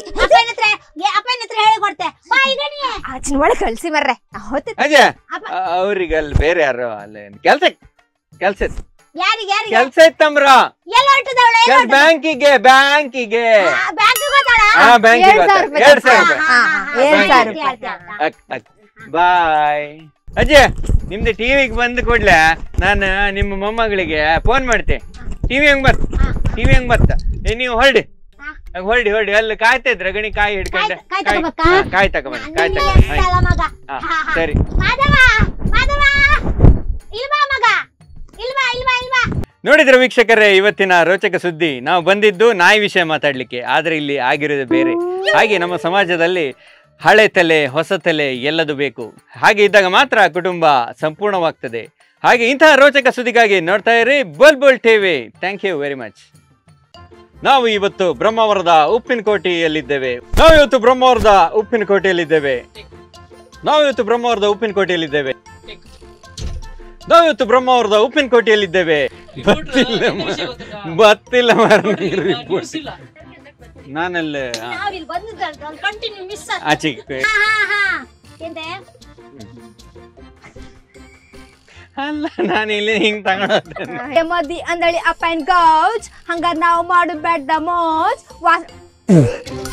[SPEAKER 4] ಆಚಿನ ಒಳಗೆ ಕಳ್ಸಿ ಮರ್ರೆ
[SPEAKER 3] ಅಜಯ್ ಅವ್ರಿಗೆ ಅಲ್ಲಿ ಬೇರೆ ಯಾರು ಅಲ್ಲಿ ಕೆಲ್ಸ ಕೆಲ್ಸ ಕೆಲ್ಸ ಇತ್ತಂಬ್ರ ಬ್ಯಾಂಕಿಗೆ ಬ್ಯಾಂಕಿಗೆ ಹಾ ಬ್ಯಾಂಕಿಗೆ ಎರಡ್ ಸಾವಿರ ರೂಪಾಯಿ ಬಾಯ್ ಅಜಯ್ ನಿಮ್ದು ಟಿವಿಗೆ ಬಂದು ಕೊಡ್ಲೆ ನಾನು ನಿಮ್ಮ ಮೊಮ್ಮಗಳಿಗೆ ಫೋನ್ ಮಾಡ್ತೆ ಟಿವಿ ಹೆಂಗ್ ಬತ್ ಟಿವಿ ಹೆಂಗ್ ಬತ್ತ ನೀವು ಹೊರಡಿ ಹೊರಡಿ ಹೊರಡಿ ಅಲ್ಲಿ ಕಾಯ್ತಾ ಇದ್ರ ಗಣಿ ಕಾಯಿ ಹಿಡ್ಕೊಂಡೆ ಕಾಯಿ ತಗೊಂಬನ್ನಿ ಕಾಯಿ ತಗೊಂಬ ಸರಿ ನೋಡಿದ್ರ ವೀಕ್ಷಕರೇ ಇವತ್ತಿನ ರೋಚಕ ಸುದ್ದಿ ನಾವು ಬಂದಿದ್ದು ನಾಯಿ ವಿಷಯ ಮಾತಾಡ್ಲಿಕ್ಕೆ ಆದ್ರೆ ಇಲ್ಲಿ ಆಗಿರೋದು ಬೇರೆ ಹಾಗೆ ನಮ್ಮ ಸಮಾಜದಲ್ಲಿ ಹಳೆ ತಲೆ ಹೊಸ ತಲೆ ಎಲ್ಲದು ಬೇಕು ಹಾಗೆ ಇದ್ದಾಗ ಮಾತ್ರ ಕುಟುಂಬ ಸಂಪೂರ್ಣವಾಗ್ತದೆ ಹಾಗೆ ಇಂತಹ ರೋಚಕ ಸುದ್ದಿಗಾಗಿ ನೋಡ್ತಾ ಇರಿ bull bull TV thank you very much ನಾವು ಇವತ್ತು ಬ್ರಹ್ಮಾವರದ ಉಪ್ಪಿನಕೋಟೆಯಲ್ಲಿದ್ದೇವೆ ನಾವು ಇವತ್ತು ಬ್ರಹ್ಮಾವರದ ಉಪ್ಪಿನಕೋಟೆಯಲ್ಲಿದ್ದೇವೆ ನಾವು ಇವತ್ತು ಬ್ರಹ್ಮಾವರದ ಉಪ್ಪಿನಕೋಟೆಯಲ್ಲಿದ್ದೇವೆ ನಾವು ಇವತ್ತು ಬ್ರಹ್ಮಾವರದ ಉಪ್ಪಿನಕೋಟೆಯಲ್ಲಿದ್ದೇವೆ ಗೊತ್ತಿಲ್ಲ ನಾನಲ್ಲಿ ಆಚೆಗೆ ಅಲ್ಲ ನಾನು ಇಲ್ಲಿ ಹಿಂಗ್ ತಗೊಂಡ
[SPEAKER 4] ಮದಿ ಅಂದಳಿ ಅಪ್ ಅಂಡ್ ಕೌಚ್ ಹಂಗಾರ ನಾವು ಮಾಡು ಬ್ಯಾಡ್ ದ ಮೋಜ್